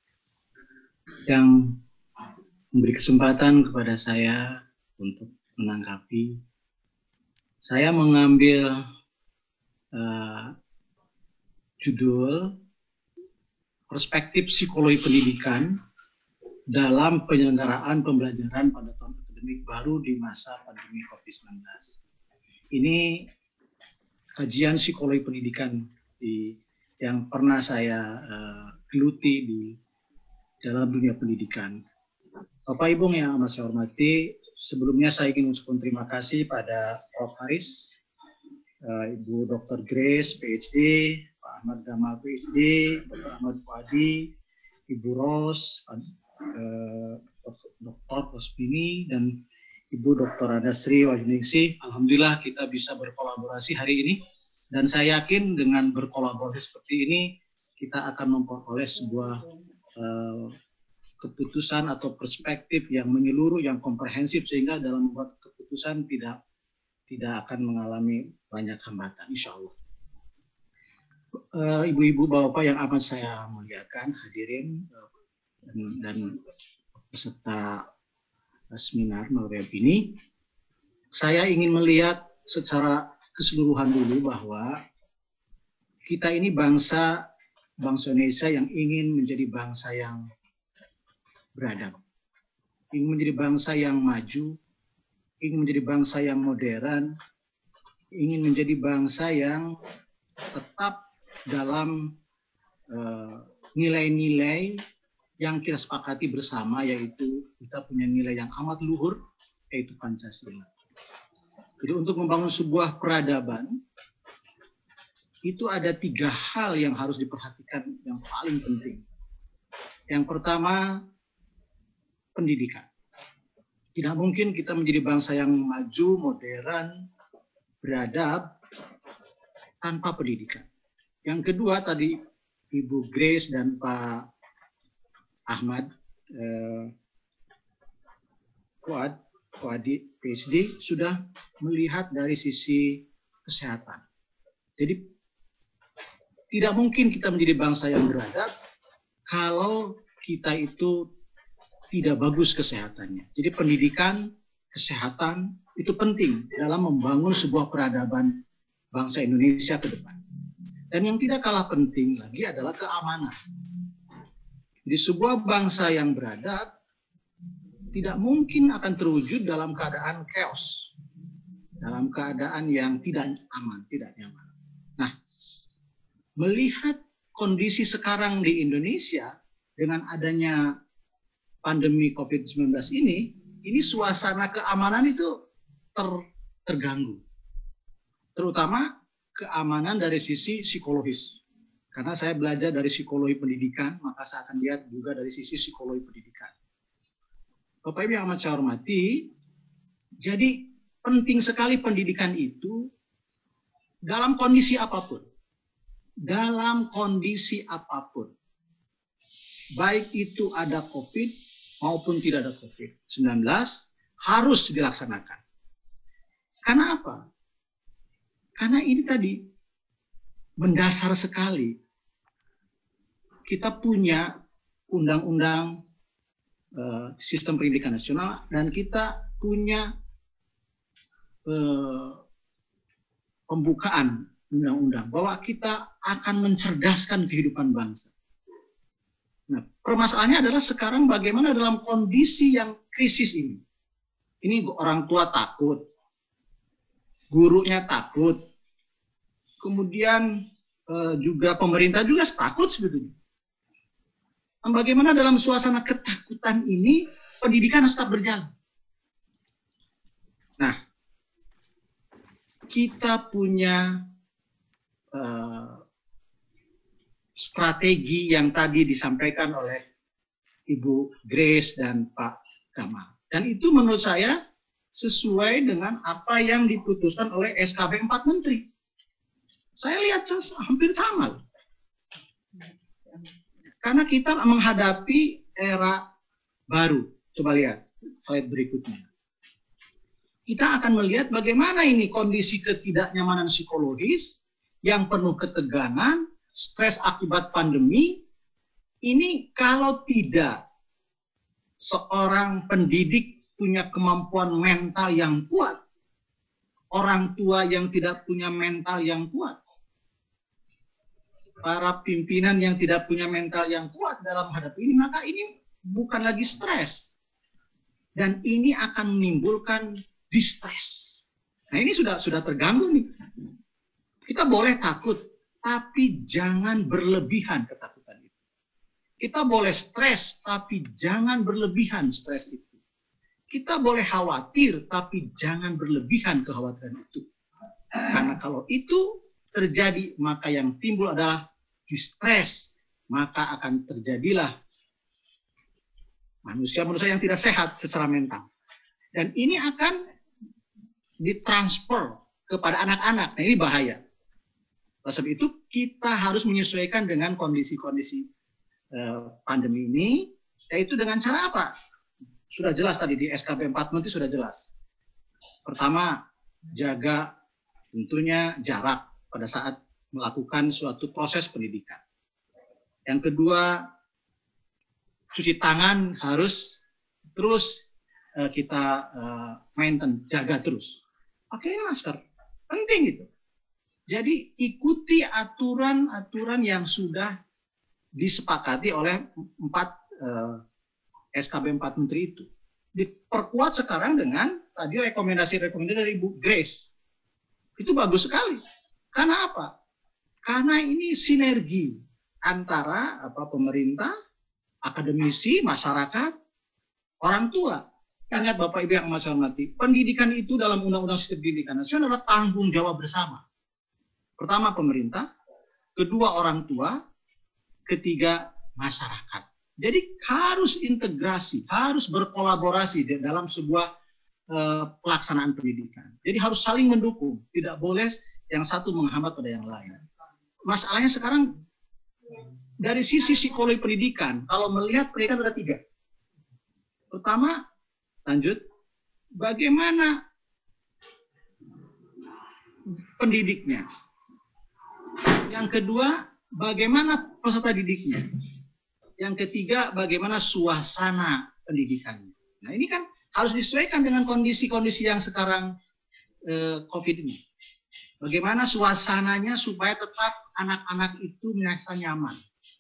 yang memberi kesempatan kepada saya untuk menanggapi. Saya mengambil Uh, judul Perspektif Psikologi Pendidikan dalam penyelenggaraan pembelajaran pada tahun akademik baru di masa pandemi COVID sembilan belas. Ini kajian psikologi pendidikan di, yang pernah saya uh, geluti di dalam dunia pendidikan. Bapak Ibu yang amat saya hormati, sebelumnya saya ingin mengucapkan terima kasih pada Profesor Haris, Uh, Ibu Doktor Grace, P H D, Pak Ahmad Gamal, P H D, Doktor Ahmad Fuadi, Ibu Ros, uh, Doktor Kosmini, dan Ibu Doktor Adasri Wahyuningsih. Alhamdulillah kita bisa berkolaborasi hari ini, dan saya yakin dengan berkolaborasi seperti ini kita akan memperoleh sebuah uh, keputusan atau perspektif yang menyeluruh, yang komprehensif, sehingga dalam membuat keputusan tidak tidak akan mengalami banyak hambatan, insya Allah. Uh, Ibu-ibu, bapak-bapak yang amat saya muliakan, hadirin uh, dan, dan peserta seminar melalui ini, saya ingin melihat secara keseluruhan dulu bahwa kita ini bangsa bangsa Indonesia yang ingin menjadi bangsa yang beradab, ingin menjadi bangsa yang maju, ingin menjadi bangsa yang modern, ingin menjadi bangsa yang tetap dalam nilai-nilai uh, yang kita sepakati bersama, yaitu kita punya nilai yang amat luhur, yaitu Pancasila. Jadi untuk membangun sebuah peradaban, itu ada tiga hal yang harus diperhatikan yang paling penting. Yang pertama, pendidikan. Tidak mungkin kita menjadi bangsa yang maju, modern, beradab, tanpa pendidikan. Yang kedua tadi Ibu Grace dan Pak Ahmad eh, Fuad, Fuadi, P H D, sudah melihat dari sisi kesehatan. Jadi tidak mungkin kita menjadi bangsa yang beradab kalau kita itu tidak bagus kesehatannya. Jadi pendidikan, kesehatan itu penting dalam membangun sebuah peradaban bangsa Indonesia ke depan. Dan yang tidak kalah penting lagi adalah keamanan. Jadi sebuah bangsa yang beradab tidak mungkin akan terwujud dalam keadaan chaos, dalam keadaan yang tidak aman, tidak nyaman. Nah, melihat kondisi sekarang di Indonesia dengan adanya pandemi COVID sembilan belas ini, ini suasana keamanan itu ter, terganggu. Terutama keamanan dari sisi psikologis. Karena saya belajar dari psikologi pendidikan, maka saya akan lihat juga dari sisi psikologi pendidikan. Bapak Ibu yang amat saya hormati, jadi penting sekali pendidikan itu dalam kondisi apapun. Dalam kondisi apapun. Baik itu ada COVID maupun tidak ada COVID sembilan belas, harus dilaksanakan. Karena apa? Karena ini tadi mendasar sekali. Kita punya undang-undang uh, sistem pendidikan nasional dan kita punya uh, pembukaan undang-undang bahwa kita akan mencerdaskan kehidupan bangsa. Nah, permasalahannya adalah sekarang bagaimana dalam kondisi yang krisis ini. Ini orang tua takut, gurunya takut, kemudian uh, juga pemerintah juga takut sebetulnya. Dan bagaimana dalam suasana ketakutan ini pendidikan harus tetap berjalan. Nah, kita punya uh, strategi yang tadi disampaikan oleh Ibu Grace dan Pak Gamal. Dan itu menurut saya sesuai dengan apa yang diputuskan oleh S K B empat Menteri. Saya lihat hampir sama. Karena kita menghadapi era baru. Coba lihat slide berikutnya. Kita akan melihat bagaimana ini kondisi ketidaknyamanan psikologis yang penuh ketegangan, stres akibat pandemi. Ini kalau tidak seorang pendidik punya kemampuan mental yang kuat, orang tua yang tidak punya mental yang kuat, para pimpinan yang tidak punya mental yang kuat dalam menghadapi ini, maka ini bukan lagi stres. Dan ini akan menimbulkan distress. Nah, ini sudah sudah terganggu nih. Kita boleh takut, tapi jangan berlebihan ketakutan itu. Kita boleh stres, tapi jangan berlebihan stres itu. Kita boleh khawatir, tapi jangan berlebihan kekhawatiran itu. Karena kalau itu terjadi, maka yang timbul adalah distress. Maka akan terjadilah manusia-manusia yang tidak sehat secara mental. Dan ini akan ditransfer kepada anak-anak. Nah, ini bahaya. Oleh sebab itu, kita harus menyesuaikan dengan kondisi-kondisi uh, pandemi ini, yaitu dengan cara apa? Sudah jelas tadi di S K B empat Menteri sudah jelas. Pertama, jaga tentunya jarak pada saat melakukan suatu proses pendidikan. Yang kedua, cuci tangan harus terus uh, kita uh, maintain, jaga terus. Pakai masker, penting itu. Jadi ikuti aturan-aturan yang sudah disepakati oleh empat uh, S K B empat Menteri itu. Diperkuat sekarang dengan tadi rekomendasi-rekomendasi dari Bu Grace. Itu bagus sekali. Karena apa? Karena ini sinergi antara apa pemerintah, akademisi, masyarakat, orang tua. Ingat Bapak Ibu yang saya hormati, pendidikan itu dalam Undang-Undang Sistem Pendidikan Nasional adalah tanggung jawab bersama. Pertama pemerintah, kedua orang tua, ketiga masyarakat. Jadi harus integrasi, harus berkolaborasi dalam sebuah uh, pelaksanaan pendidikan. Jadi harus saling mendukung, tidak boleh yang satu menghambat pada yang lain. Masalahnya sekarang dari sisi psikologi pendidikan, kalau melihat pendidikan ada tiga. Pertama, lanjut, bagaimana pendidiknya. Yang kedua, bagaimana peserta didiknya. Yang ketiga, bagaimana suasana pendidikannya. Nah, ini kan harus disesuaikan dengan kondisi-kondisi yang sekarang eh, COVID ini. Bagaimana suasananya supaya tetap anak-anak itu merasa nyaman.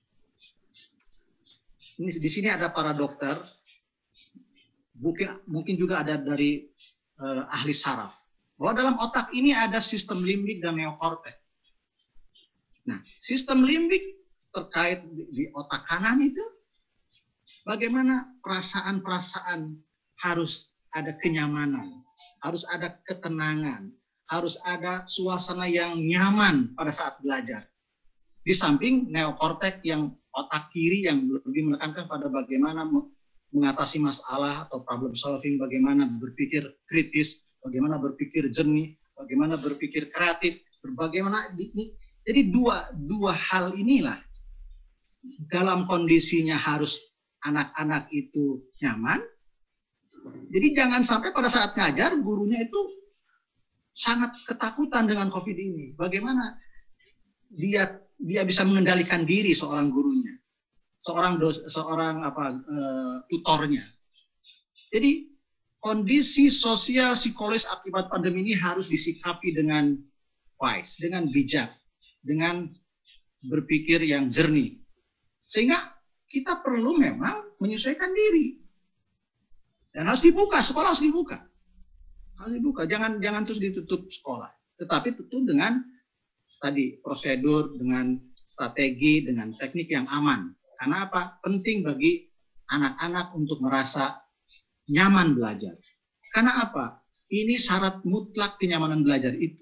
Ini di sini ada para dokter, mungkin mungkin juga ada dari eh, ahli saraf. Bahwa dalam otak ini ada sistem limbik dan neokortex. Nah, sistem limbik terkait di, di otak kanan itu, bagaimana perasaan-perasaan harus ada kenyamanan, harus ada ketenangan, harus ada suasana yang nyaman pada saat belajar. Di samping neokortex yang otak kiri yang lebih menekankan pada bagaimana mengatasi masalah atau problem solving, bagaimana berpikir kritis, bagaimana berpikir jernih, bagaimana berpikir kreatif, bagaimana ini. Jadi dua dua hal inilah dalam kondisinya harus anak-anak itu nyaman. Jadi jangan sampai pada saat ngajar gurunya itu sangat ketakutan dengan COVID ini. Bagaimana dia dia bisa mengendalikan diri seorang gurunya, seorang dos, seorang apa uh, tutornya. Jadi kondisi sosial psikologis akibat pandemi ini harus disikapi dengan wise, dengan bijak, dengan berpikir yang jernih. Sehingga kita perlu memang menyesuaikan diri. Dan harus dibuka, sekolah harus dibuka. Harus dibuka, jangan jangan terus ditutup sekolah. Tetapi tentu dengan tadi prosedur dengan strategi dengan teknik yang aman. Karena apa? Penting bagi anak-anak untuk merasa nyaman belajar. Karena apa? Ini syarat mutlak kenyamanan belajar itu.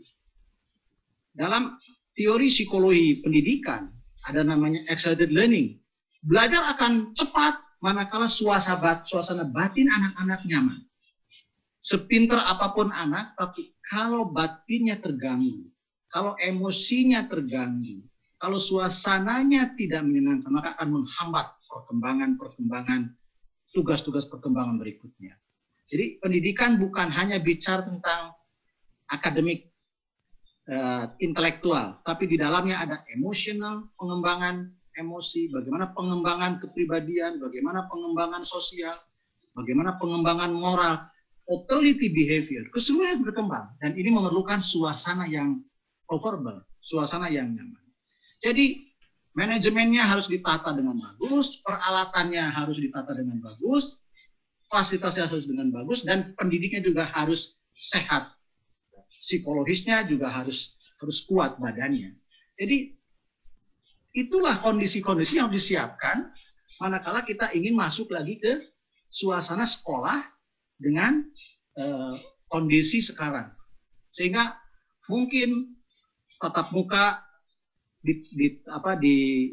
Dalam teori psikologi pendidikan ada namanya excited learning. Belajar akan cepat manakala suasana, suasana batin anak-anak nyaman. Sepintar apapun anak, tapi kalau batinnya terganggu, kalau emosinya terganggu, kalau suasananya tidak menyenangkan, maka akan menghambat perkembangan-perkembangan, tugas-tugas perkembangan berikutnya. Jadi pendidikan bukan hanya bicara tentang akademik, uh, intelektual, tapi di dalamnya ada emosional, pengembangan emosi, bagaimana pengembangan kepribadian, bagaimana pengembangan sosial, bagaimana pengembangan moral, totality behavior, keseluruhan berkembang. Dan ini memerlukan suasana yang favorable, suasana yang nyaman. Jadi manajemennya harus ditata dengan bagus, peralatannya harus ditata dengan bagus, fasilitasnya harus dengan bagus, dan pendidiknya juga harus sehat. Psikologisnya juga harus harus kuat badannya. Jadi itulah kondisi-kondisi yang disiapkan manakala kita ingin masuk lagi ke suasana sekolah dengan uh, kondisi sekarang. Sehingga mungkin tatap muka di, di apa di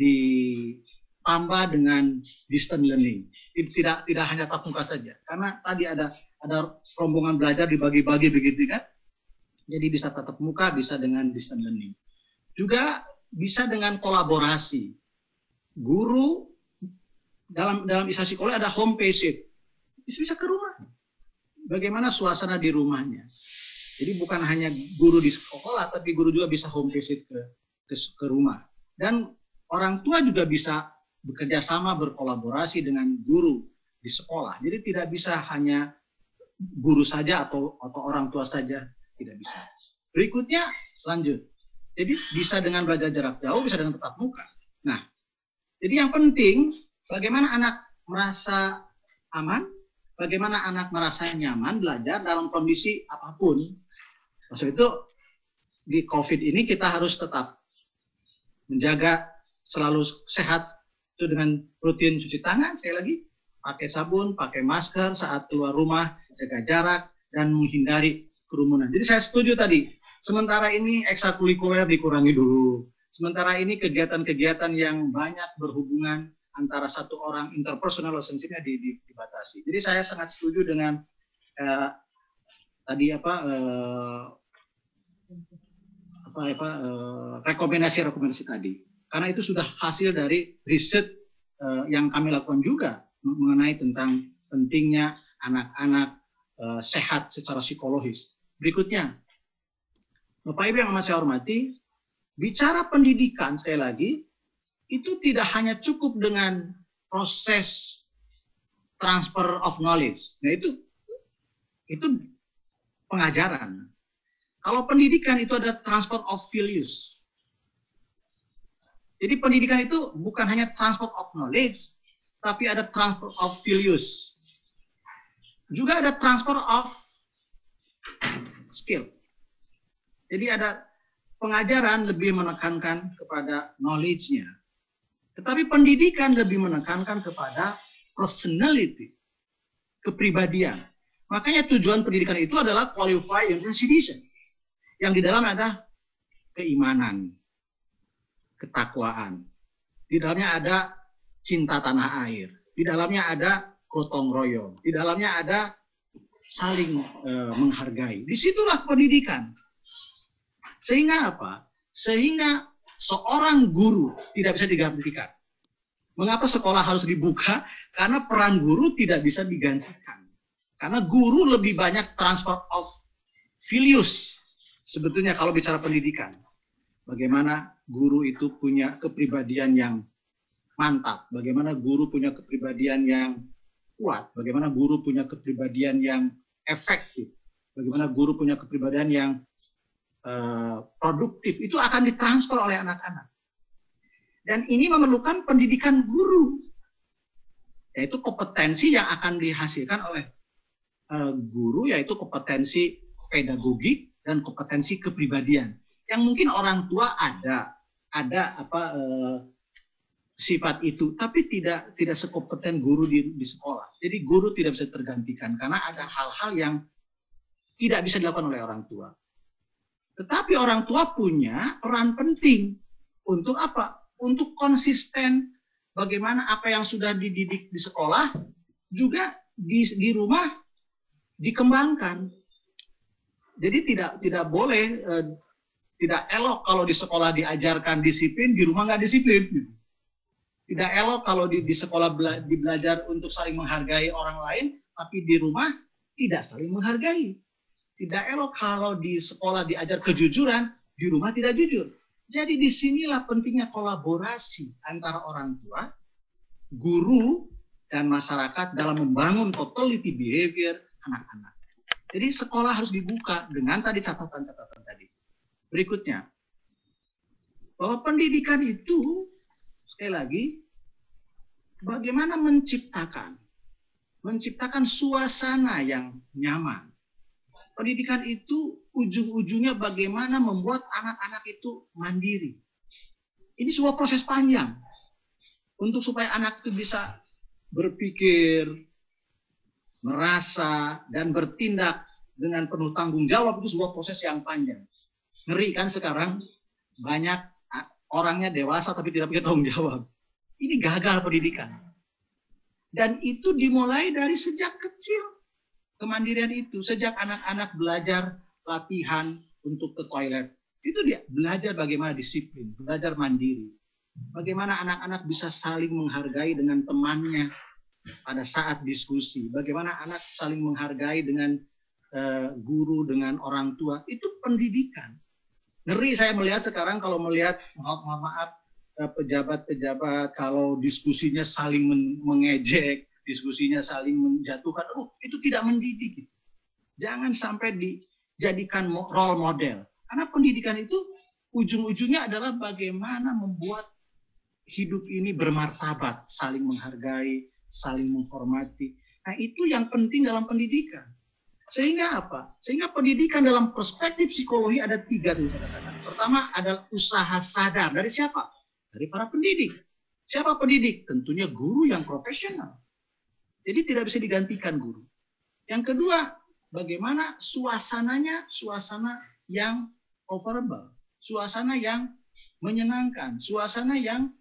ditambah dengan distance learning. Tidak tidak hanya tatap muka saja. Karena tadi ada ada rombongan belajar dibagi-bagi begitu kan. Jadi bisa tatap muka, bisa dengan distance learning. Juga bisa dengan kolaborasi. Guru dalam dalam istilah psikologi ada home visit. Bisa bisa ke rumah. Bagaimana suasana di rumahnya. Jadi bukan hanya guru di sekolah, tapi guru juga bisa home visit ke ke, ke rumah. Dan orang tua juga bisa bekerja sama, berkolaborasi dengan guru di sekolah. Jadi tidak bisa hanya guru saja atau atau orang tua saja, tidak bisa. Berikutnya lanjut. Jadi bisa dengan belajar jarak jauh, bisa dengan tatap muka. Nah, jadi yang penting bagaimana anak merasa aman, bagaimana anak merasa nyaman belajar dalam kondisi apapun. Maksud itu di COVID ini kita harus tetap menjaga selalu sehat itu dengan rutin cuci tangan, sekali lagi pakai sabun, pakai masker saat keluar rumah, jaga jarak dan menghindari kerumunan. Jadi saya setuju tadi. Sementara ini ekstrakurikuler dikurangi dulu. Sementara ini kegiatan-kegiatan yang banyak berhubungan antara satu orang, interpersonal relationship-nya dibatasi. Jadi saya sangat setuju dengan eh, tadi apa eh, apa apa eh, rekomendasi-rekomendasi tadi. Karena itu sudah hasil dari riset eh, yang kami lakukan juga mengenai tentang pentingnya anak-anak eh, sehat secara psikologis. Berikutnya, Bapak Ibu yang amat saya hormati, bicara pendidikan sekali lagi, itu tidak hanya cukup dengan proses transfer of knowledge. Nah itu itu pengajaran. Kalau pendidikan itu ada transfer of values. Jadi pendidikan itu bukan hanya transfer of knowledge, tapi ada transfer of values. Juga ada transfer of skill. Jadi ada pengajaran lebih menekankan kepada knowledge-nya. Tetapi pendidikan lebih menekankan kepada personality, kepribadian. Makanya tujuan pendidikan itu adalah qualify and citizen. Yang di dalam ada keimanan, ketakwaan. Di dalamnya ada cinta tanah air. Di dalamnya ada gotong royong. Di dalamnya ada saling e, menghargai. Disitulah pendidikan. Sehingga apa? Sehingga seorang guru tidak bisa digantikan. Mengapa sekolah harus dibuka? Karena peran guru tidak bisa digantikan. Karena guru lebih banyak transfer of values. Sebetulnya kalau bicara pendidikan. Bagaimana guru itu punya kepribadian yang mantap. Bagaimana guru punya kepribadian yang kuat. Bagaimana guru punya kepribadian yang efektif. Bagaimana guru punya kepribadian yang Uh, produktif, itu akan ditransfer oleh anak-anak. Dan ini memerlukan pendidikan guru, yaitu kompetensi yang akan dihasilkan oleh uh, guru, yaitu kompetensi pedagogik dan kompetensi kepribadian. yang mungkin orang tua ada, ada apa eh, sifat itu, tapi tidak tidak sekompeten guru di, di sekolah. Jadi guru tidak bisa tergantikan karena ada hal-hal yang tidak bisa dilakukan oleh orang tua. Tetapi orang tua punya peran penting untuk apa? Untuk konsisten bagaimana apa yang sudah dididik di sekolah juga di, di rumah dikembangkan. Jadi tidak tidak boleh eh, tidak elok kalau di sekolah diajarkan disiplin, di rumah nggak disiplin. Tidak elok kalau di, di sekolah bela, di belajar untuk saling menghargai orang lain, tapi di rumah tidak saling menghargai. Tidak elok kalau di sekolah diajar kejujuran, di rumah tidak jujur. Jadi disinilah pentingnya kolaborasi antara orang tua, guru, dan masyarakat dalam membangun totality behavior anak-anak. Jadi sekolah harus dibuka dengan tadi catatan-catatan tadi. Berikutnya, bahwa pendidikan itu sekali lagi, bagaimana menciptakan, menciptakan suasana yang nyaman. Pendidikan itu ujung-ujungnya bagaimana membuat anak-anak itu mandiri. Ini sebuah proses panjang untuk supaya anak itu bisa berpikir, merasa, dan bertindak dengan penuh tanggung jawab. Itu sebuah proses yang panjang. Ngeri kan sekarang banyak orangnya dewasa tapi tidak punya tanggung jawab. Ini gagal pendidikan. Dan itu dimulai dari sejak kecil. Kemandirian itu. Sejak anak-anak belajar latihan untuk ke toilet. Itu dia belajar bagaimana disiplin. Belajar mandiri. Bagaimana anak-anak bisa saling menghargai dengan temannya pada saat diskusi. Bagaimana anak saling menghargai dengan uh, guru, dengan orang tua. Itu pendidikan. Ngeri saya melihat sekarang kalau melihat, mohon maaf, pejabat-pejabat kalau diskusinya saling mengejek, diskusinya saling menjatuhkan, oh itu tidak mendidik. Jangan sampai dijadikan role model. Karena pendidikan itu ujung-ujungnya adalah bagaimana membuat hidup ini bermartabat, saling menghargai, saling menghormati. Nah itu yang penting dalam pendidikan. Sehingga apa? Sehingga pendidikan dalam perspektif psikologi ada tiga. Pertama adalah usaha sadar. Dari siapa? Dari para pendidik. Siapa pendidik? Tentunya guru yang profesional. Jadi tidak bisa digantikan guru. Yang kedua, bagaimana suasananya, suasana yang favorable. Suasana yang menyenangkan. Suasana yang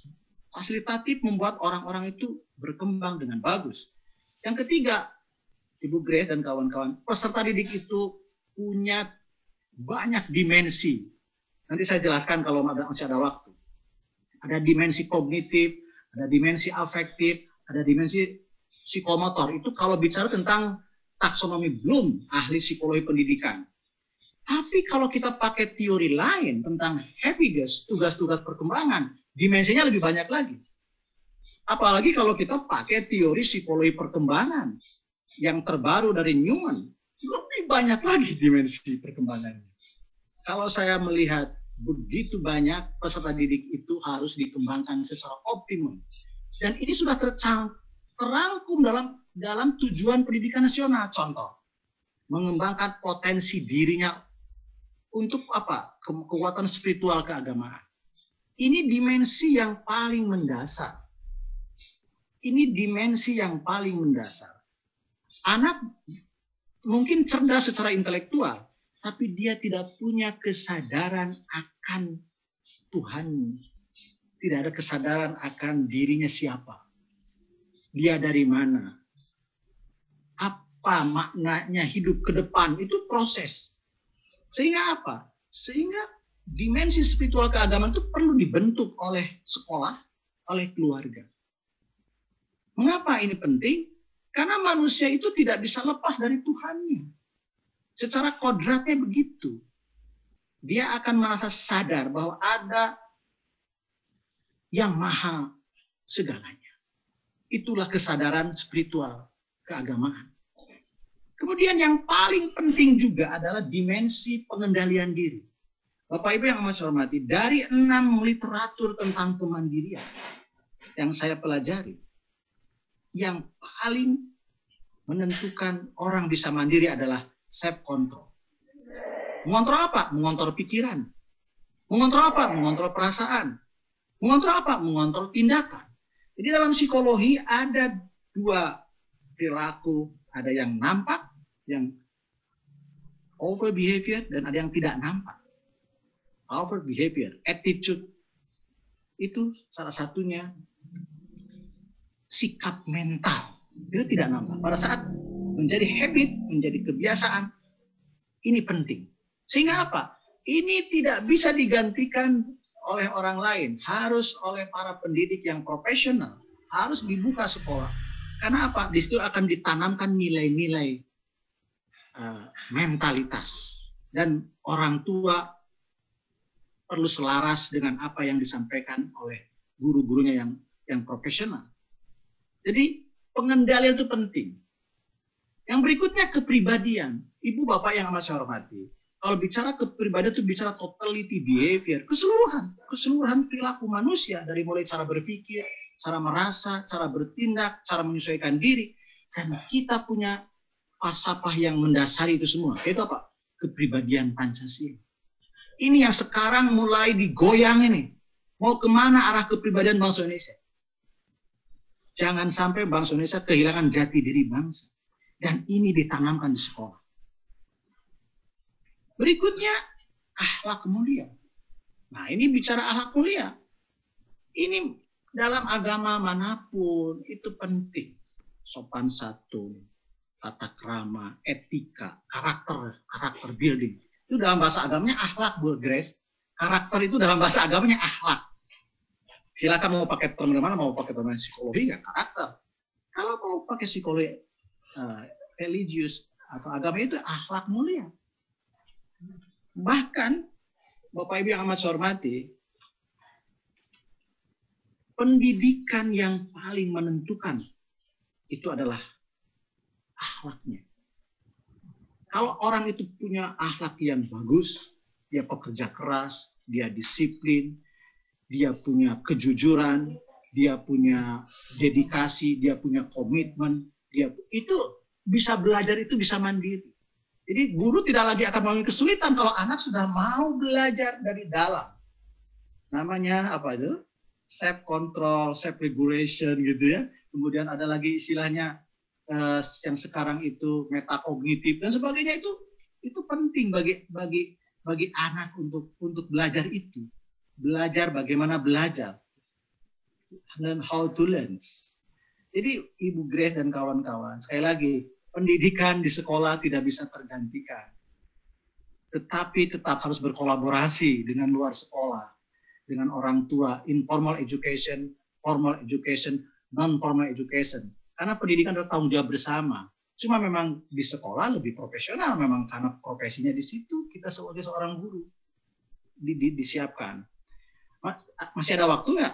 fasilitatif membuat orang-orang itu berkembang dengan bagus. Yang ketiga, Ibu Grace dan kawan-kawan, peserta didik itu punya banyak dimensi. Nanti saya jelaskan kalau masih ada waktu. Ada dimensi kognitif, ada dimensi afektif, ada dimensi psikomotor. Itu kalau bicara tentang taksonomi Bloom, ahli psikologi pendidikan. Tapi kalau kita pakai teori lain tentang happiness, tugas-tugas perkembangan, dimensinya lebih banyak lagi. Apalagi kalau kita pakai teori psikologi perkembangan yang terbaru dari Newman, lebih banyak lagi dimensi perkembangannya. Kalau saya melihat begitu banyak peserta didik itu harus dikembangkan secara optimum. Dan ini sudah terangkum dalam dalam tujuan pendidikan nasional. Contoh, mengembangkan potensi dirinya untuk apa? Ke kekuatan spiritual keagamaan. Ini dimensi yang paling mendasar. Ini dimensi yang paling mendasar. Anak mungkin cerdas secara intelektual, tapi dia tidak punya kesadaran akan Tuhan. Tidak ada kesadaran akan dirinya siapa. Dia dari mana. Apa maknanya hidup ke depan. Itu proses. Sehingga apa? Sehingga dimensi spiritual keagamaan itu perlu dibentuk oleh sekolah, oleh keluarga. Mengapa ini penting? Karena manusia itu tidak bisa lepas dari Tuhannya. Secara kodratnya begitu. Dia akan merasa sadar bahwa ada yang maha segalanya. Itulah kesadaran spiritual keagamaan. Kemudian yang paling penting juga adalah dimensi pengendalian diri. Bapak Ibu yang saya hormati, dari enam literatur tentang kemandirian yang saya pelajari, yang paling menentukan orang bisa mandiri adalah self control. Mengontrol apa? Mengontrol pikiran. Mengontrol apa? Mengontrol perasaan. Mengontrol apa? Mengontrol tindakan. Jadi dalam psikologi ada dua perilaku, ada yang nampak, yang over behavior, dan ada yang tidak nampak. Over behavior, attitude, itu salah satunya sikap mental. Itu tidak nampak. Pada saat menjadi habit, menjadi kebiasaan, ini penting. Sehingga apa? Ini tidak bisa digantikan oleh orang lain. Harus oleh para pendidik yang profesional. Harus dibuka sekolah. Karena apa? Di situ akan ditanamkan nilai-nilai uh, mentalitas. Dan orang tua perlu selaras dengan apa yang disampaikan oleh guru-gurunya yang yang profesional. Jadi pengendalian itu penting. Yang berikutnya kepribadian. Ibu bapak yang amat saya hormati. Kalau bicara kepribadian itu bicara totality behavior, keseluruhan, keseluruhan perilaku manusia dari mulai cara berpikir, cara merasa, cara bertindak, cara menyesuaikan diri, dan kita punya falsafah yang mendasari itu semua. Itu apa? Kepribadian Pancasila. Ini yang sekarang mulai digoyang ini. Mau kemana arah kepribadian bangsa Indonesia? Jangan sampai bangsa Indonesia kehilangan jati diri bangsa. Dan ini ditanamkan di sekolah. Berikutnya, akhlak mulia. Nah, ini bicara akhlak mulia. Ini dalam agama manapun itu penting. Sopan santun, tata krama, etika, karakter, karakter building. Itu dalam bahasa agamanya akhlak, Bu Grace. Karakter itu dalam bahasa agamanya akhlak. Silakan mau pakai term mana, mau pakai term psikologi, ya karakter. Kalau mau pakai psikologi uh, religius atau agama itu akhlak mulia. Bahkan, Bapak Ibu yang amat saya hormati, pendidikan yang paling menentukan itu adalah akhlaknya. Kalau orang itu punya akhlak yang bagus, dia pekerja keras, dia disiplin, dia punya kejujuran, dia punya dedikasi, dia punya komitmen, dia itu bisa belajar, itu bisa mandiri. Jadi guru tidak lagi akan mengalami kesulitan kalau anak sudah mau belajar dari dalam. Namanya apa itu? Self control, self regulation gitu ya. Kemudian ada lagi istilahnya uh, yang sekarang itu metakognitif dan sebagainya, itu itu penting bagi bagi bagi anak untuk untuk belajar itu. Belajar bagaimana belajar. Learn how to learn. Jadi Ibu Grace dan kawan-kawan, sekali lagi, pendidikan di sekolah tidak bisa tergantikan. Tetapi tetap harus berkolaborasi dengan luar sekolah, dengan orang tua, informal education, formal education, non-formal education. Karena pendidikan adalah tanggung jawab bersama. Cuma memang di sekolah lebih profesional, memang karena profesinya di situ, kita sebagai seorang guru di, di, disiapkan. Masih ada waktu nggak?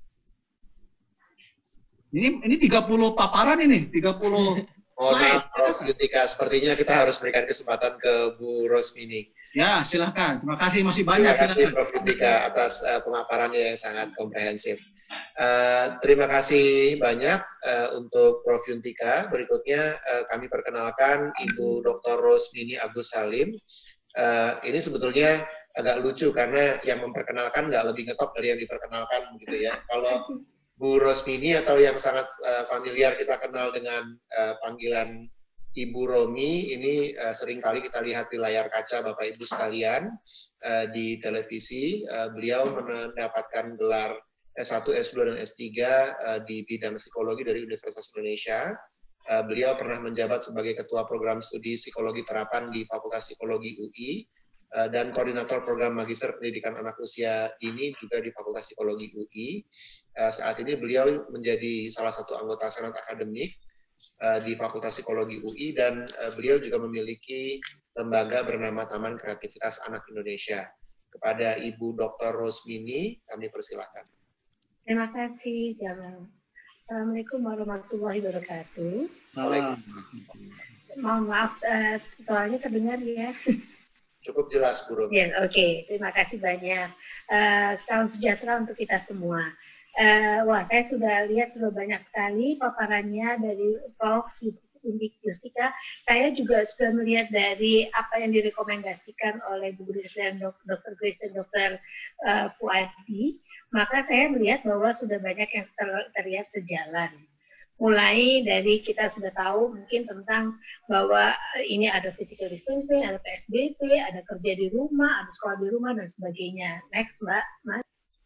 Ini ini tiga puluh paparan ini, tiga puluh. Mohon maaf, Prof Yutika, sepertinya kita harus berikan kesempatan ke Bu Rosmini. Ya, silakan. Terima kasih, masih banyak. Terima kasih silakan. Prof Yutika atas uh, pemaparannya yang sangat komprehensif. Uh, terima kasih banyak uh, untuk Prof Yutika. Berikutnya uh, kami perkenalkan Ibu Doktor Rosmini Agus Salim. Uh, ini sebetulnya agak lucu karena yang memperkenalkan nggak lebih ngetop dari yang diperkenalkan, gitu ya. Kalau Bu Rosmini atau yang sangat uh, familiar kita kenal dengan uh, panggilan Ibu Romi, ini uh, seringkali kita lihat di layar kaca Bapak Ibu sekalian uh, di televisi. Uh, beliau mendapatkan gelar S satu, S dua, dan S tiga uh, di bidang psikologi dari Universitas Indonesia. Uh, beliau pernah menjabat sebagai Ketua Program Studi Psikologi Terapan di Fakultas Psikologi U I uh, dan Koordinator Program Magister Pendidikan Anak Usia Dini juga di Fakultas Psikologi U I. Uh, saat ini beliau menjadi salah satu anggota Senat Akademik uh, di Fakultas Psikologi U I dan uh, beliau juga memiliki lembaga bernama Taman Kreativitas Anak Indonesia. Kepada Ibu Doktor Rosmini, kami persilakan. Terima kasih, Jamal. Assalamualaikum warahmatullahi wabarakatuh. Salam. Mohon maaf, uh, soalnya terdengar ya. Cukup jelas, Bu Romi. Yes, oke. Okay. Terima kasih banyak. Uh, salam sejahtera untuk kita semua. Uh, wah, saya sudah lihat sudah banyak sekali paparannya dari Prof Justika, saya juga sudah melihat dari apa yang direkomendasikan oleh Bu Grace dan Dokter Grace dan Dokter uh, Fuadi, maka saya melihat bahwa sudah banyak yang ter terlihat sejalan. Mulai dari kita sudah tahu mungkin tentang bahwa ini ada physical distancing, ada P S B B, ada kerja di rumah, ada sekolah di rumah, dan sebagainya. Next, Mbak. Mas.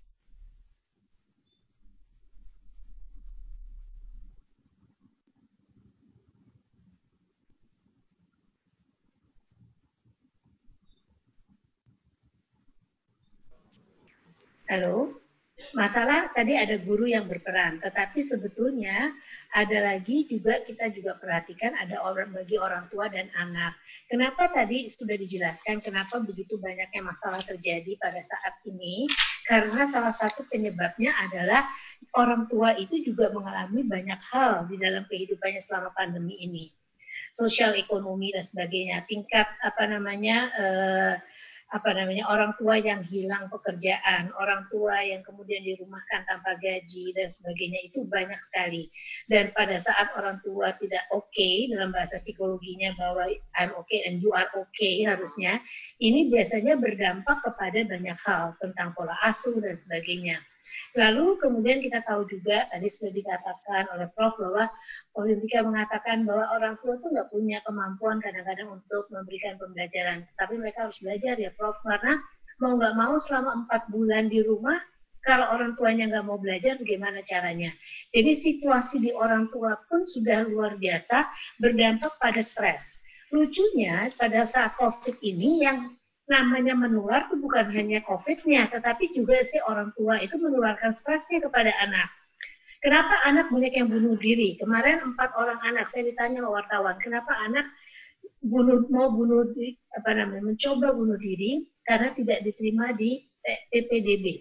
Halo. Masalah tadi ada guru yang berperan, tetapi sebetulnya ada lagi juga kita juga perhatikan ada orang bagi orang tua dan anak. Kenapa tadi sudah dijelaskan kenapa begitu banyaknya masalah terjadi pada saat ini? Karena salah satu penyebabnya adalah orang tua itu juga mengalami banyak hal di dalam kehidupannya selama pandemi ini. Sosial, ekonomi dan sebagainya, tingkat apa namanya eh, apa namanya orang tua yang hilang pekerjaan, orang tua yang kemudian dirumahkan tanpa gaji dan sebagainya itu banyak sekali. Dan pada saat orang tua tidak oke okay, dalam bahasa psikologinya bahwa I'm okay and you are okay harusnya, ini biasanya berdampak kepada banyak hal tentang pola asuh dan sebagainya. Lalu kemudian kita tahu juga, tadi sudah dikatakan oleh Prof bahwa Olimpica mengatakan bahwa orang tua itu nggak punya kemampuan kadang-kadang untuk memberikan pembelajaran. Tapi mereka harus belajar ya Prof, karena mau nggak mau selama empat bulan di rumah, kalau orang tuanya nggak mau belajar, bagaimana caranya? Jadi situasi di orang tua pun sudah luar biasa, berdampak pada stres. Lucunya pada saat COVID ini yang namanya menular itu bukan hanya COVID-nya, tetapi juga si orang tua itu menularkan stresnya kepada anak. Kenapa anak banyak yang bunuh diri? Kemarin empat orang anak, saya ditanya wartawan, kenapa anak bunuh, mau bunuh diri, apa namanya, mencoba bunuh diri karena tidak diterima di P P D B.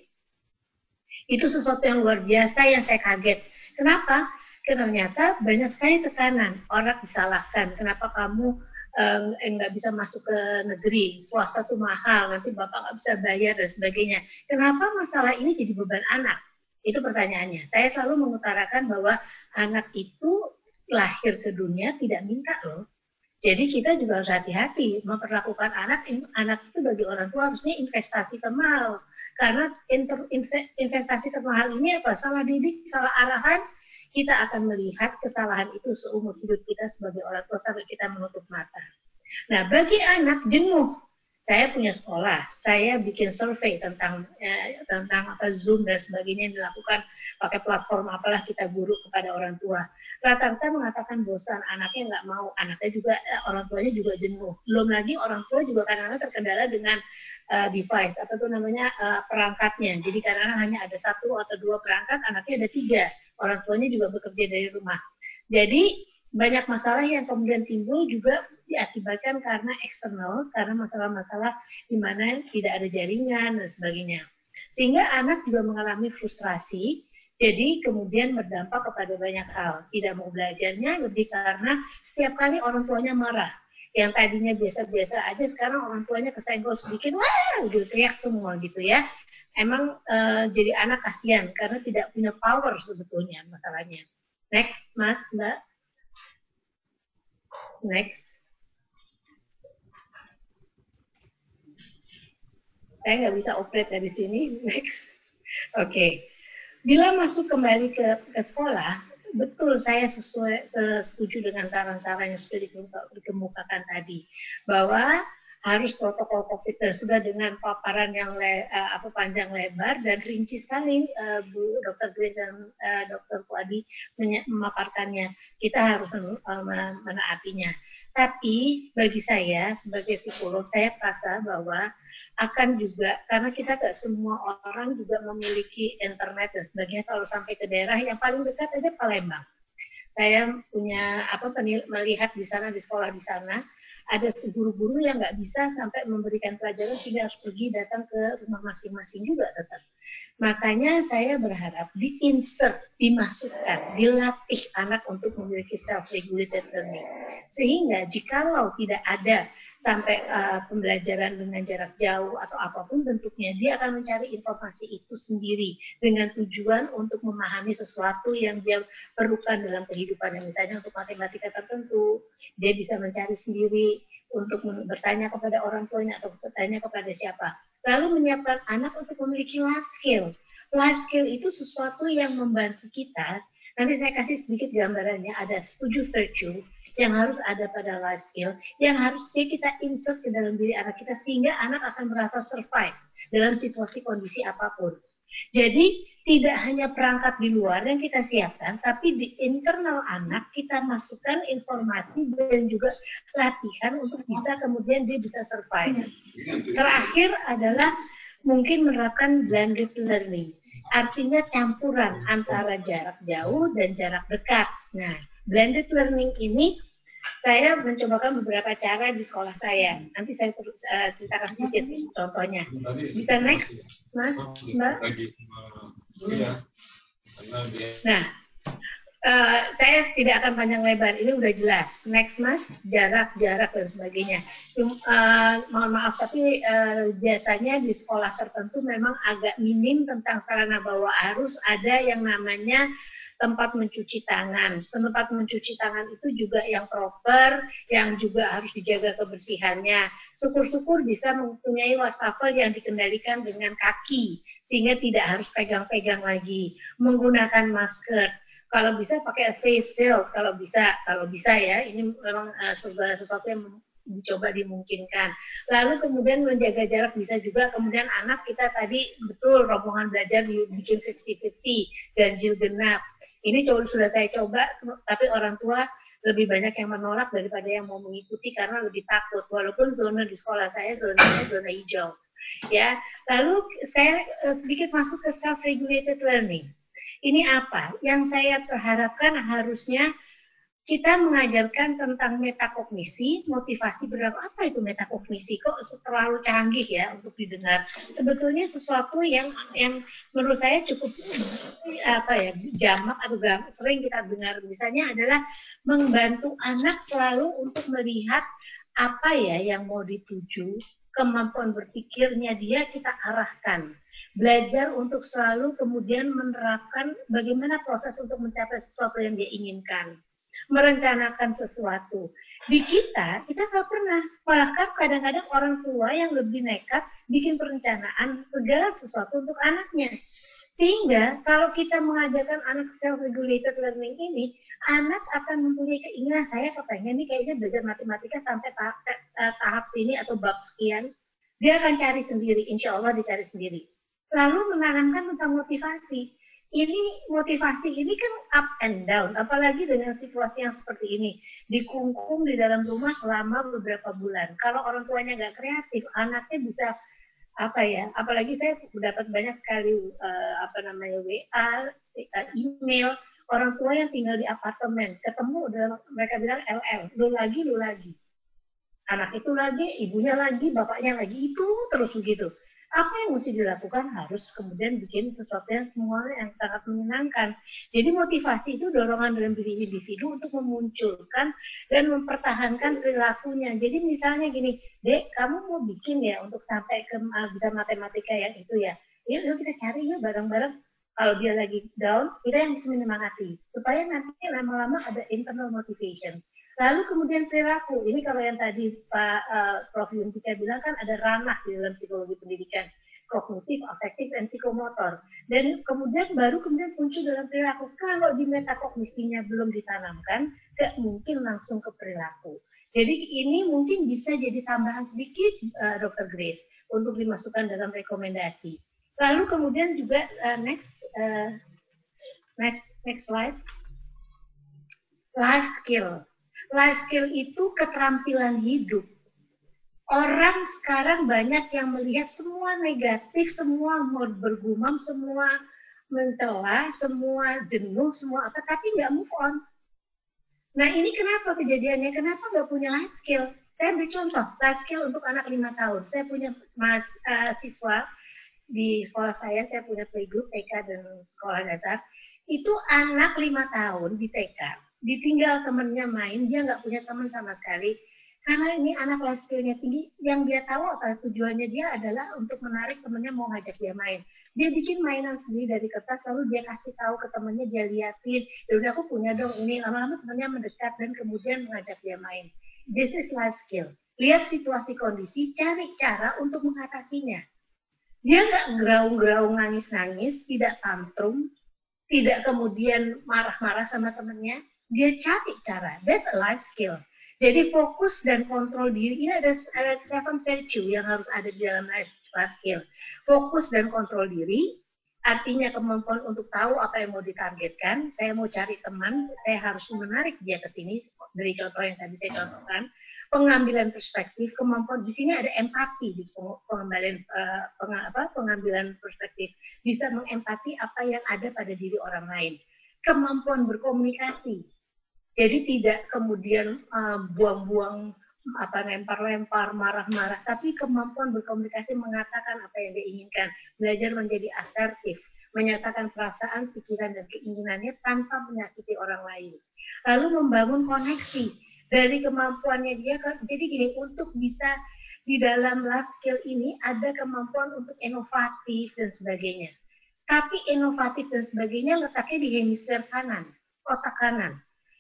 Itu sesuatu yang luar biasa yang saya kaget. Kenapa? Karena ternyata banyak sekali tekanan, orang disalahkan. Kenapa kamu nggak eh, bisa masuk ke negeri, swasta tuh mahal, nanti bapak nggak bisa bayar dan sebagainya. Kenapa masalah ini jadi beban anak? Itu pertanyaannya. Saya selalu mengutarakan bahwa anak itu lahir ke dunia tidak minta loh. Jadi kita juga harus hati-hati memperlakukan anak. Anak itu bagi orang tua harusnya investasi termahal. Karena investasi termahal ini apa? Salah didik, salah arahan, kita akan melihat kesalahan itu seumur hidup kita sebagai orang tua sampai kita menutup mata. Nah, bagi anak jenuh, saya punya sekolah, saya bikin survei tentang eh, tentang apa Zoom dan sebagainya yang dilakukan pakai platform apalah kita guru kepada orang tua. Rata-rata mengatakan bosan, anaknya nggak mau, anaknya juga eh, orang tuanya juga jenuh. Belum lagi orang tua juga kadang-kadang terkendala dengan uh, device apa tuh namanya uh, perangkatnya. Jadi kadang-kadang hanya ada satu atau dua perangkat, anaknya ada tiga. Orang tuanya juga bekerja dari rumah. Jadi banyak masalah yang kemudian timbul juga diakibatkan karena eksternal, karena masalah-masalah di mana tidak ada jaringan dan sebagainya. Sehingga anak juga mengalami frustrasi, jadi kemudian berdampak kepada banyak hal. Tidak mau belajarnya lebih karena setiap kali orang tuanya marah. Yang tadinya biasa-biasa aja, sekarang orang tuanya kesenggol sedikit, wah, gitu, teriak semua gitu ya. Emang uh, jadi anak kasihan karena tidak punya power sebetulnya masalahnya. Next, Mas, Mbak. Next. Saya nggak bisa operate dari sini. Next. Oke. Okay. Bila masuk kembali ke, ke sekolah, betul saya sesuai setuju dengan saran-saran yang sudah dikemukakan tadi bahwa harus protokol COVID sudah dengan paparan yang le, uh, apa panjang lebar dan rinci sekali uh, Bu Dokter Grace dan uh, Dokter Fuadi memaparkannya. Kita harus uh, menaatinya. Tapi bagi saya sebagai psikolog saya merasa bahwa akan juga karena kita gak semua orang juga memiliki internet dan sebagainya. Kalau sampai ke daerah yang paling dekat aja Palembang. Saya punya apa melihat di sana di sekolah di sana. Ada guru-guru yang nggak bisa sampai memberikan pelajaran sehingga harus pergi datang ke rumah masing-masing juga tetap. Makanya saya berharap di-insert, dimasukkan, dilatih anak untuk memiliki self-regulated learning. Sehingga jikalau tidak ada sampai uh, pembelajaran dengan jarak jauh atau apapun bentuknya, dia akan mencari informasi itu sendiri dengan tujuan untuk memahami sesuatu yang dia perlukan dalam kehidupannya. Misalnya untuk matematika tertentu, dia bisa mencari sendiri untuk bertanya kepada orang tuanya atau bertanya kepada siapa. Lalu menyiapkan anak untuk memiliki life skill. Life skill itu sesuatu yang membantu kita. Nanti saya kasih sedikit gambarannya, ada tujuh virtue yang harus ada pada life skill, yang harus kita insert ke dalam diri anak kita sehingga anak akan merasa survive dalam situasi kondisi apapun. Jadi tidak hanya perangkat di luar yang kita siapkan, tapi di internal anak kita masukkan informasi dan juga latihan untuk bisa kemudian dia bisa survive. Terakhir adalah mungkin menerapkan blended learning. Artinya campuran antara jarak jauh dan jarak dekat. Nah, blended learning ini saya mencobakan beberapa cara di sekolah saya. Nanti saya terus uh, ceritakan sedikit contohnya. Bisa next, Mas, Mbak? Nah, uh, saya tidak akan panjang lebar. Ini udah jelas. Next, Mas, jarak, jarak dan sebagainya. Uh, mohon maaf, tapi uh, biasanya di sekolah tertentu memang agak minim tentang sarana bawah arus. Ada yang namanya tempat mencuci tangan. Tempat mencuci tangan itu juga yang proper, yang juga harus dijaga kebersihannya. Syukur-syukur bisa mempunyai wastafel yang dikendalikan dengan kaki, sehingga tidak harus pegang-pegang lagi. Menggunakan masker. Kalau bisa pakai face shield, kalau bisa, kalau bisa ya. Ini memang uh, sesuatu yang dicoba dimungkinkan. Lalu kemudian menjaga jarak bisa juga. Kemudian anak kita tadi betul rombongan belajar bikin lima puluh lima puluh, ganjil genap. Ini coba, sudah saya coba, tapi orang tua lebih banyak yang menolak daripada yang mau mengikuti karena lebih takut. Walaupun zona di sekolah saya zonanya zona hijau. Ya, lalu saya sedikit masuk ke self-regulated learning. Ini apa? Yang saya harapkan harusnya kita mengajarkan tentang metakognisi, motivasi berlaku. Apa itu metakognisi? Kok terlalu canggih ya untuk didengar? Sebetulnya sesuatu yang yang menurut saya cukup apa ya jamak atau sering kita dengar. Misalnya adalah membantu anak selalu untuk melihat apa ya yang mau dituju, kemampuan berpikirnya dia kita arahkan. Belajar untuk selalu kemudian menerapkan bagaimana proses untuk mencapai sesuatu yang dia inginkan. Merencanakan sesuatu. Di kita, kita nggak pernah. Bahkan kadang-kadang orang tua yang lebih nekat bikin perencanaan segala sesuatu untuk anaknya. Sehingga kalau kita mengajarkan anak self-regulated learning ini, anak akan mempunyai keinginan, saya kepengen nih kayaknya belajar matematika sampai tahap, tahap sini atau bab sekian. Dia akan cari sendiri, insya Allah dicari sendiri. Lalu menanamkan tentang motivasi. Ini motivasi ini kan up and down, apalagi dengan situasi yang seperti ini. Dikungkung di dalam rumah selama beberapa bulan. Kalau orang tuanya nggak kreatif, anaknya bisa apa ya? Apalagi saya dapat banyak sekali uh, apa namanya W A, email orang tua yang tinggal di apartemen, ketemu dalam mereka bilang L L, lu lagi, lu lagi. Anak itu lagi, ibunya lagi, bapaknya lagi, itu terus begitu. Apa yang mesti dilakukan harus kemudian bikin sesuatu yang semuanya yang sangat menyenangkan. Jadi motivasi itu dorongan dalam diri individu untuk memunculkan dan mempertahankan perilakunya. Jadi misalnya gini, Dek, kamu mau bikin ya untuk sampai ke uh, bisa matematika yang itu ya. Yuk, yuk kita cari yuk bareng-bareng. Kalau dia lagi down, kita yang bisa menyemangati. Supaya nanti lama-lama ada internal motivation. Lalu kemudian perilaku, ini kalau yang tadi Pak uh, Profesor Yuntika bilang kan ada ranah di dalam psikologi pendidikan, kognitif, afektif, dan psikomotor. Dan kemudian baru kemudian muncul dalam perilaku. Kalau di metakognisinya belum ditanamkan, gak mungkin langsung ke perilaku. Jadi ini mungkin bisa jadi tambahan sedikit, uh, Dokter Grace, untuk dimasukkan dalam rekomendasi. Lalu kemudian juga uh, next, uh, next, next slide, life skill. Life skill itu keterampilan hidup. Orang sekarang banyak yang melihat semua negatif, semua mau bergumam, semua mencela, semua jenuh, semua apa, tapi nggak move on. Nah ini kenapa kejadiannya? Kenapa nggak punya life skill? Saya beri contoh, life skill untuk anak lima tahun. Saya punya mas, uh, siswa di sekolah saya, saya punya playgroup T K dan sekolah dasar. Itu anak lima tahun di T K. Ditinggal temennya main, dia nggak punya teman sama sekali. Karena ini anak life skill-nya tinggi, yang dia tahu apa tujuannya dia adalah untuk menarik temennya mau ngajak dia main. Dia bikin mainan sendiri dari kertas, lalu dia kasih tahu ke temennya, dia liatin, ya udah aku punya dong ini, lama-lama temennya mendekat dan kemudian mengajak dia main. This is life skill. Lihat situasi kondisi, cari cara untuk mengatasinya. Dia nggak geraung-geraung nangis-nangis, tidak tantrum, tidak kemudian marah-marah sama temennya, dia cari cara. That's a life skill. Jadi fokus dan kontrol diri, ini ada, ada seven virtue yang harus ada di dalam life, life skill. Fokus dan kontrol diri, artinya kemampuan untuk tahu apa yang mau ditargetkan. Saya mau cari teman, saya harus menarik dia ke sini, dari contoh yang tadi saya contohkan. Pengambilan perspektif, kemampuan di sini ada empati di pengambilan uh, peng, apa, pengambilan perspektif, bisa mengempati apa yang ada pada diri orang lain. Kemampuan berkomunikasi, jadi tidak kemudian uh, buang-buang apa lempar-lempar, marah-marah, tapi kemampuan berkomunikasi mengatakan apa yang dia inginkan, belajar menjadi asertif, menyatakan perasaan, pikiran dan keinginannya tanpa menyakiti orang lain. Lalu membangun koneksi. Dari kemampuannya dia, jadi gini, untuk bisa di dalam life skill ini ada kemampuan untuk inovatif dan sebagainya. Tapi inovatif dan sebagainya letaknya di hemisfer kanan, otak kanan.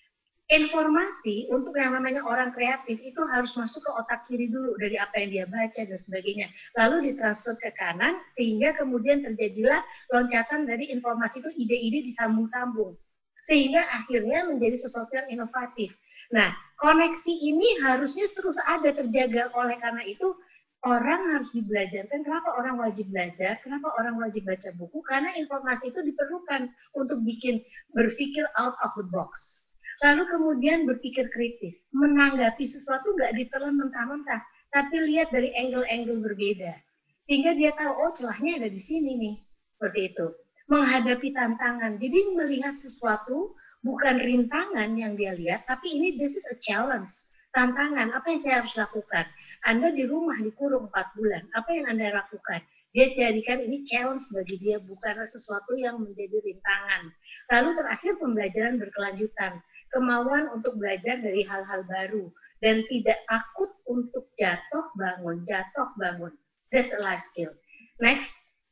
Informasi untuk yang namanya orang kreatif itu harus masuk ke otak kiri dulu dari apa yang dia baca dan sebagainya. Lalu ditransfer ke kanan sehingga kemudian terjadilah loncatan dari informasi itu, ide-ide disambung-sambung. Sehingga akhirnya menjadi sesuatu yang inovatif. Nah, koneksi ini harusnya terus ada terjaga. Oleh karena itu, orang harus dibelajarkan. Kenapa orang wajib belajar? Kenapa orang wajib baca buku? Karena informasi itu diperlukan untuk bikin berpikir out of the box. Lalu kemudian berpikir kritis. Menanggapi sesuatu nggak ditelan mentah-mentah, tapi lihat dari angle-angle berbeda. Sehingga dia tahu, oh celahnya ada di sini nih. Seperti itu. Menghadapi tantangan. Jadi melihat sesuatu bukan rintangan yang dia lihat, tapi ini this is a challenge, tantangan. Apa yang saya harus lakukan? Anda di rumah dikurung empat bulan, apa yang Anda lakukan? Dia jadikan ini challenge bagi dia, bukan sesuatu yang menjadi rintangan. Lalu terakhir pembelajaran berkelanjutan, kemauan untuk belajar dari hal-hal baru, dan tidak takut untuk jatuh bangun, jatuh bangun. That's a life skill. Next.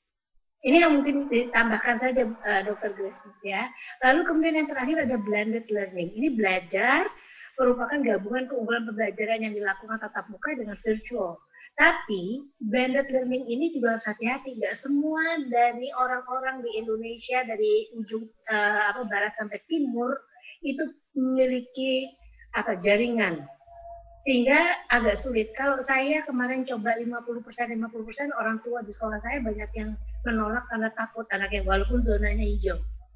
Ini yang mungkin ditambahkan saja uh, Dokter Grace ya. Lalu kemudian yang terakhir ada blended learning. Ini belajar merupakan gabungan keunggulan pembelajaran yang dilakukan tatap muka dengan virtual. Tapi blended learning ini juga harus hati-hati. Nggak semua dari orang-orang di Indonesia dari ujung uh, apa barat sampai timur itu memiliki apa jaringan. Sehingga agak sulit. Kalau saya kemarin coba lima puluh persen, lima puluh persen orang tua di sekolah saya banyak yang menolak karena takut anaknya, walaupun zonanya hijau.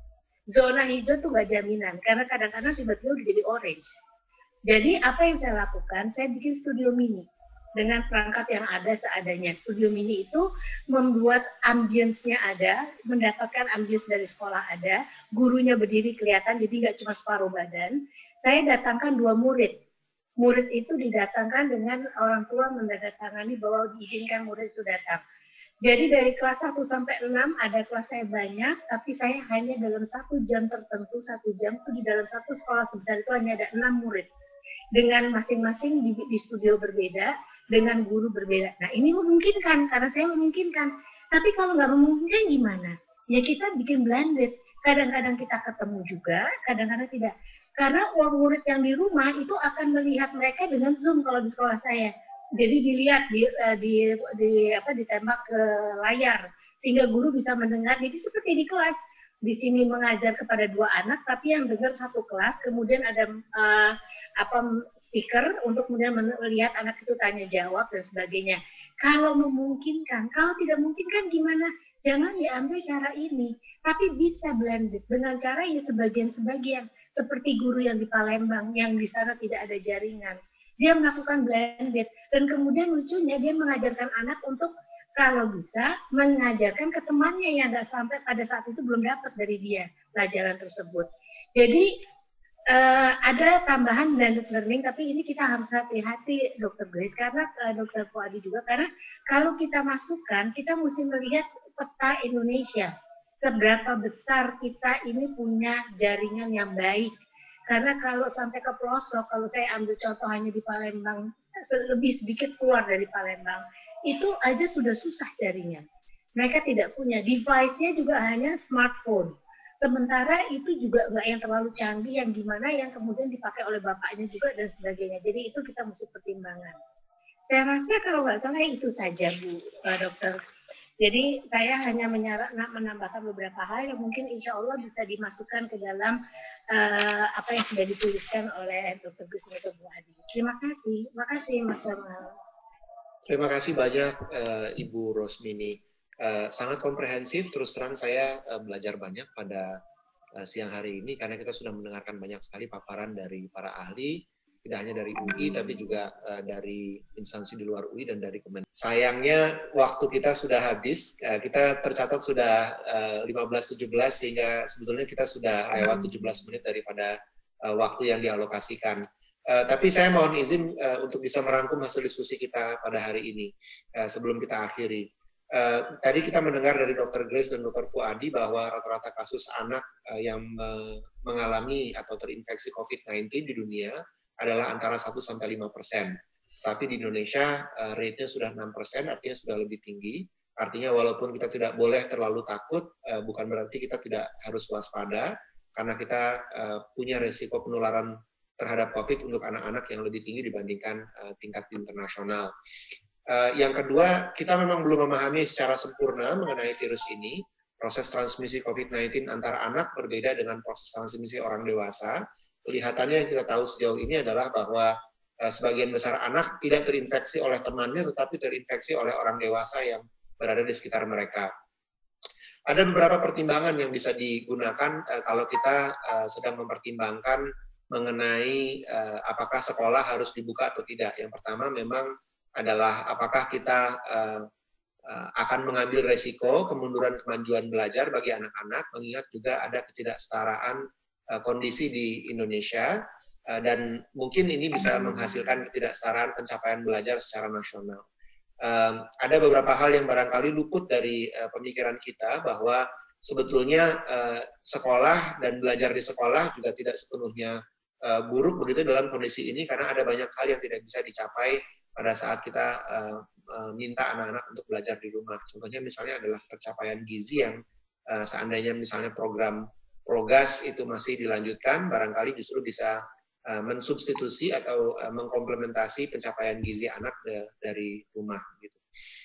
Zona hijau tuh gak jaminan, karena kadang-kadang tiba-tiba udah jadi orange. Jadi apa yang saya lakukan, saya bikin studio mini. Dengan perangkat yang ada seadanya. Studio mini itu membuat ambience-nya ada, mendapatkan ambience dari sekolah ada, gurunya berdiri kelihatan, jadi nggak cuma separuh badan. Saya datangkan dua murid. Murid itu didatangkan dengan orang tua menandatangani bahwa diizinkan murid itu datang. Jadi dari kelas satu sampai enam ada kelas saya banyak, tapi saya hanya dalam satu jam tertentu, satu jam itu di dalam satu sekolah sebesar itu hanya ada enam murid. Dengan masing-masing di, di studio berbeda, dengan guru berbeda. Nah ini memungkinkan, karena saya memungkinkan. Tapi kalau nggak memungkinkan gimana? Ya kita bikin blended. Kadang-kadang kita ketemu juga, kadang-kadang tidak. Karena murid yang di rumah itu akan melihat mereka dengan Zoom kalau di sekolah saya. Jadi dilihat di, di, di apa ditembak ke layar sehingga guru bisa mendengar. Jadi seperti di kelas di sini mengajar kepada dua anak, tapi yang dengar satu kelas. Kemudian ada uh, apa speaker untuk kemudian melihat anak itu tanya jawab dan sebagainya. Kalau memungkinkan, kalau tidak memungkinkan gimana? Jangan diambil cara ini, tapi bisa blended dengan cara ya sebagian-sebagian. Seperti guru yang di Palembang yang di sana tidak ada jaringan. Dia melakukan blended dan kemudian lucunya dia mengajarkan anak untuk kalau bisa mengajarkan ke temannya yang nggak sampai pada saat itu belum dapat dari dia pelajaran tersebut. Jadi uh, ada tambahan blended learning, tapi ini kita harus hati-hati Dokter Grace karena uh, Dokter Fuadi juga karena kalau kita masukkan kita mesti melihat peta Indonesia. Seberapa besar kita ini punya jaringan yang baik. Karena kalau sampai ke pelosok, kalau saya ambil contoh hanya di Palembang, lebih sedikit keluar dari Palembang, itu aja sudah susah carinya. Mereka tidak punya, device-nya juga hanya smartphone. Sementara itu juga nggak yang terlalu canggih, yang gimana yang kemudian dipakai oleh bapaknya juga dan sebagainya. Jadi itu kita mesti pertimbangan. Saya rasa kalau nggak salah itu saja, Bu Dokter. Jadi saya hanya menambahkan beberapa hal yang mungkin insya Allah bisa dimasukkan ke dalam uh, apa yang sudah dituliskan oleh Dokter Gus Neto Fuadi. Terima kasih, terima kasih Mas Jamal. Terima kasih banyak uh, Ibu Rosmini. Uh, sangat komprehensif. Terus terang saya uh, belajar banyak pada uh, siang hari ini karena kita sudah mendengarkan banyak sekali paparan dari para ahli. Tidak hanya dari U I, tapi juga uh, dari instansi di luar U I dan dari Kementerian. Sayangnya waktu kita sudah habis, uh, kita tercatat sudah uh, lima belas tujuh belas, sehingga sebetulnya kita sudah lewat tujuh belas menit daripada uh, waktu yang dialokasikan. Uh, tapi saya mohon izin uh, untuk bisa merangkum hasil diskusi kita pada hari ini, uh, sebelum kita akhiri. Uh, tadi kita mendengar dari Dokter Grace dan Dokter Fuadi bahwa rata-rata kasus anak uh, yang uh, mengalami atau terinfeksi COVID sembilan belas di dunia adalah antara satu sampai lima persen. Tapi di Indonesia uh, rate-nya sudah enam persen, artinya sudah lebih tinggi. Artinya walaupun kita tidak boleh terlalu takut, uh, bukan berarti kita tidak harus waspada, karena kita uh, punya resiko penularan terhadap COVID untuk anak-anak yang lebih tinggi dibandingkan uh, tingkat internasional. Uh, yang kedua, kita memang belum memahami secara sempurna mengenai virus ini. Proses transmisi COVID sembilan belas antara anak berbeda dengan proses transmisi orang dewasa. Kelihatannya yang kita tahu sejauh ini adalah bahwa uh, sebagian besar anak tidak terinfeksi oleh temannya, tetapi terinfeksi oleh orang dewasa yang berada di sekitar mereka. Ada beberapa pertimbangan yang bisa digunakan uh, kalau kita uh, sedang mempertimbangkan mengenai uh, apakah sekolah harus dibuka atau tidak. Yang pertama memang adalah apakah kita uh, uh, akan mengambil resiko kemunduran kemajuan belajar bagi anak-anak, mengingat juga ada ketidaksetaraan kondisi di Indonesia, dan mungkin ini bisa menghasilkan ketidaksetaraan pencapaian belajar secara nasional. Ada beberapa hal yang barangkali luput dari pemikiran kita bahwa sebetulnya sekolah dan belajar di sekolah juga tidak sepenuhnya buruk begitu dalam kondisi ini, karena ada banyak hal yang tidak bisa dicapai pada saat kita minta anak-anak untuk belajar di rumah. Contohnya misalnya adalah pencapaian gizi yang seandainya misalnya program Progas itu masih dilanjutkan, barangkali justru bisa uh, mensubstitusi atau uh, mengkomplementasi pencapaian gizi anak de, dari rumah. Gitu.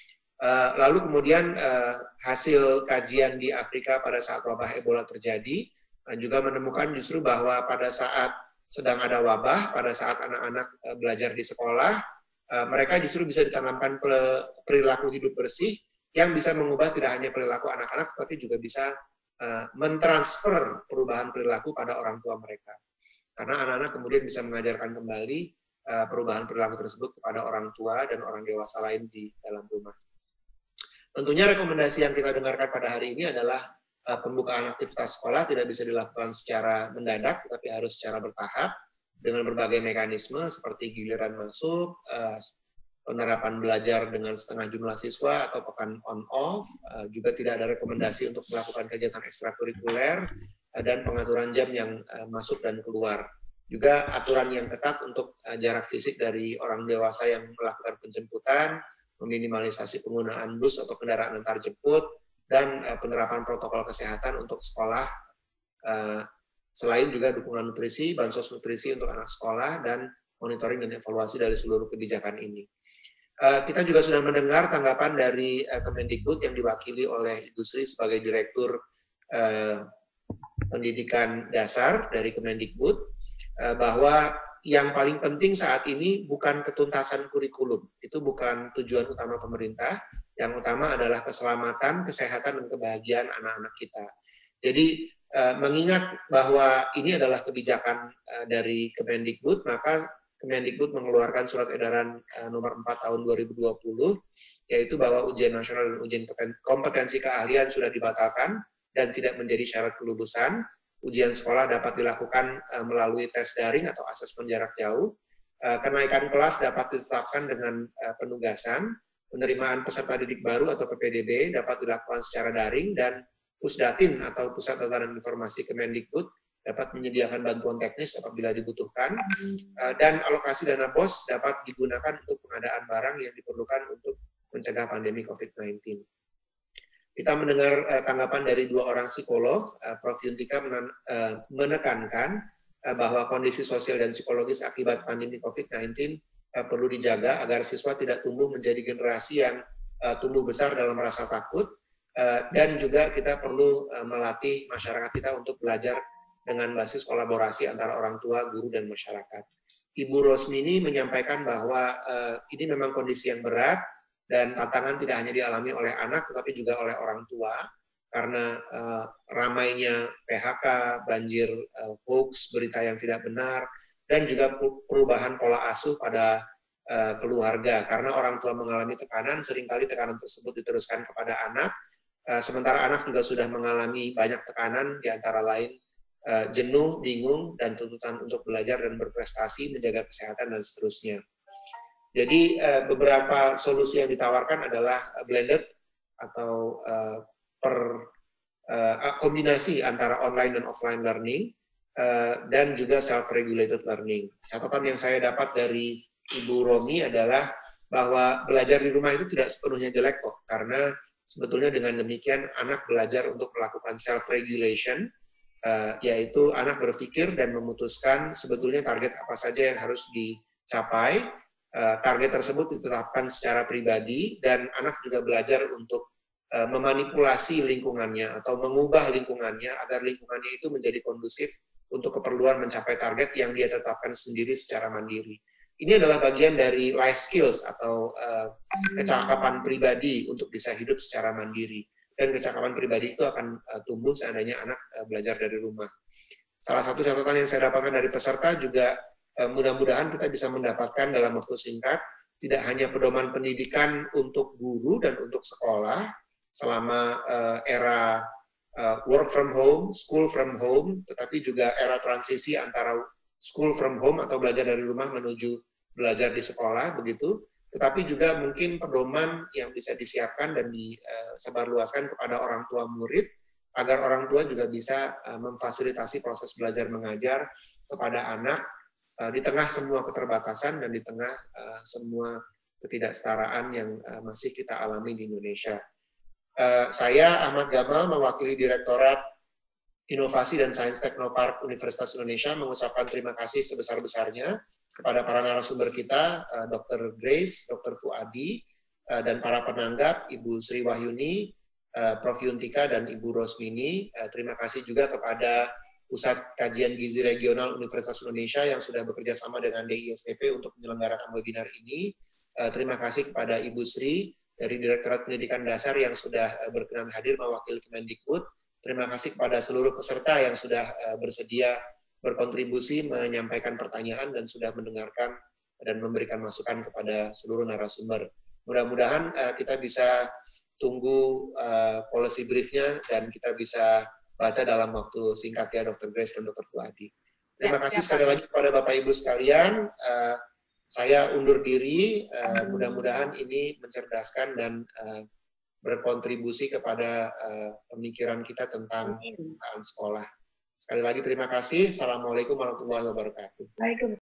Uh, lalu kemudian uh, hasil kajian di Afrika pada saat wabah Ebola terjadi uh, juga menemukan justru bahwa pada saat sedang ada wabah, pada saat anak-anak uh, belajar di sekolah, uh, mereka justru bisa ditanamkan perilaku hidup bersih yang bisa mengubah tidak hanya perilaku anak-anak, tapi juga bisa Uh, mentransfer perubahan perilaku pada orang tua mereka. Karena anak-anak kemudian bisa mengajarkan kembali uh, perubahan perilaku tersebut kepada orang tua dan orang dewasa lain di dalam rumah. Tentunya rekomendasi yang kita dengarkan pada hari ini adalah uh, pembukaan aktivitas sekolah tidak bisa dilakukan secara mendadak, tetapi harus secara bertahap dengan berbagai mekanisme seperti giliran masuk, uh, penerapan belajar dengan setengah jumlah siswa atau pekan on-off, uh, juga tidak ada rekomendasi untuk melakukan kegiatan ekstrakurikuler, uh, dan pengaturan jam yang uh, masuk dan keluar. Juga aturan yang ketat untuk uh, jarak fisik dari orang dewasa yang melakukan penjemputan, meminimalisasi penggunaan bus atau kendaraan antar jemput, dan uh, penerapan protokol kesehatan untuk sekolah, uh, selain juga dukungan nutrisi, bansos nutrisi untuk anak sekolah, dan monitoring dan evaluasi dari seluruh kebijakan ini. Uh, kita juga sudah mendengar tanggapan dari uh, Kemendikbud yang diwakili oleh Ibu Sri sebagai Direktur uh, Pendidikan Dasar dari Kemendikbud, uh, bahwa yang paling penting saat ini bukan ketuntasan kurikulum, itu bukan tujuan utama pemerintah, yang utama adalah keselamatan, kesehatan, dan kebahagiaan anak-anak kita. Jadi uh, mengingat bahwa ini adalah kebijakan uh, dari Kemendikbud, maka Kemendikbud mengeluarkan surat edaran uh, nomor empat tahun dua ribu dua puluh, yaitu bahwa ujian nasional dan ujian kompetensi keahlian sudah dibatalkan dan tidak menjadi syarat kelulusan. Ujian sekolah dapat dilakukan uh, melalui tes daring atau asesmen jarak jauh. Uh, kenaikan kelas dapat ditetapkan dengan uh, penugasan. Penerimaan peserta didik baru atau P P D B dapat dilakukan secara daring, dan Pusdatin atau Pusat Data dan Informasi Kemendikbud dapat menyediakan bantuan teknis apabila dibutuhkan, uh, dan alokasi dana B O S dapat digunakan untuk pengadaan barang yang diperlukan untuk mencegah pandemi COVID sembilan belas. Kita mendengar uh, tanggapan dari dua orang psikolog. uh, Prof Yuntika menen, uh, menekankan uh, bahwa kondisi sosial dan psikologis akibat pandemi COVID sembilan belas uh, perlu dijaga agar siswa tidak tumbuh menjadi generasi yang uh, tumbuh besar dalam rasa takut, uh, dan juga kita perlu uh, melatih masyarakat kita untuk belajar dengan basis kolaborasi antara orang tua, guru, dan masyarakat. Ibu Rosmini menyampaikan bahwa uh, ini memang kondisi yang berat dan tantangan tidak hanya dialami oleh anak, tetapi juga oleh orang tua karena uh, ramainya P H K, banjir uh, hoax, berita yang tidak benar, dan juga perubahan pola asuh pada uh, keluarga. Karena orang tua mengalami tekanan, seringkali tekanan tersebut diteruskan kepada anak, uh, sementara anak juga sudah mengalami banyak tekanan, di antara lain Uh, jenuh, bingung, dan tuntutan untuk belajar dan berprestasi, menjaga kesehatan, dan seterusnya. Jadi uh, beberapa solusi yang ditawarkan adalah uh, blended atau uh, per uh, kombinasi antara online dan offline learning, uh, dan juga self-regulated learning. Catatan yang saya dapat dari Ibu Romi adalah bahwa belajar di rumah itu tidak sepenuhnya jelek kok, karena sebetulnya dengan demikian anak belajar untuk melakukan self-regulation, Uh, yaitu anak berpikir dan memutuskan sebetulnya target apa saja yang harus dicapai. Uh, target tersebut ditetapkan secara pribadi dan anak juga belajar untuk uh, memanipulasi lingkungannya atau mengubah lingkungannya agar lingkungannya itu menjadi kondusif untuk keperluan mencapai target yang dia tetapkan sendiri secara mandiri. Ini adalah bagian dari life skills atau uh, kecakapan pribadi untuk bisa hidup secara mandiri. Dan kecakapan pribadi itu akan uh, tumbuh seandainya anak uh, belajar dari rumah. Salah satu catatan yang saya dapatkan dari peserta juga uh, mudah-mudahan kita bisa mendapatkan dalam waktu singkat tidak hanya pedoman pendidikan untuk guru dan untuk sekolah selama uh, era uh, work from home, school from home, tetapi juga era transisi antara school from home atau belajar dari rumah menuju belajar di sekolah, begitu. Tetapi juga mungkin pedoman yang bisa disiapkan dan disebarluaskan kepada orang tua murid, agar orang tua juga bisa memfasilitasi proses belajar mengajar kepada anak di tengah semua keterbatasan dan di tengah semua ketidaksetaraan yang masih kita alami di Indonesia. Saya Ahmad Gamal, mewakili Direktorat Inovasi dan Sains Teknopark Universitas Indonesia, mengucapkan terima kasih sebesar-besarnya kepada para narasumber kita, Dokter Grace, Dokter Fuadi, dan para penanggap, Ibu Sri Wahyuni, Prof Yuntika, dan Ibu Rosmini. Terima kasih juga kepada Pusat Kajian Gizi Regional Universitas Indonesia yang sudah bekerja sama dengan D I S T P untuk menyelenggarakan webinar ini. Terima kasih kepada Ibu Sri dari Direktorat Pendidikan Dasar yang sudah berkenan hadir mewakili Kemendikbud. Terima kasih kepada seluruh peserta yang sudah bersedia berkontribusi, menyampaikan pertanyaan, dan sudah mendengarkan dan memberikan masukan kepada seluruh narasumber. Mudah-mudahan uh, kita bisa tunggu uh, policy briefnya dan kita bisa baca dalam waktu singkat ya, Dokter Grace dan Dokter Fuadi. Terima ya, kasih ya, sekali lagi kepada Bapak Ibu sekalian. Uh, saya undur diri. Uh, mudah-mudahan ini mencerdaskan dan uh, berkontribusi kepada uh, pemikiran kita tentang sekolah. Sekali lagi terima kasih. Assalamualaikum warahmatullahi wabarakatuh.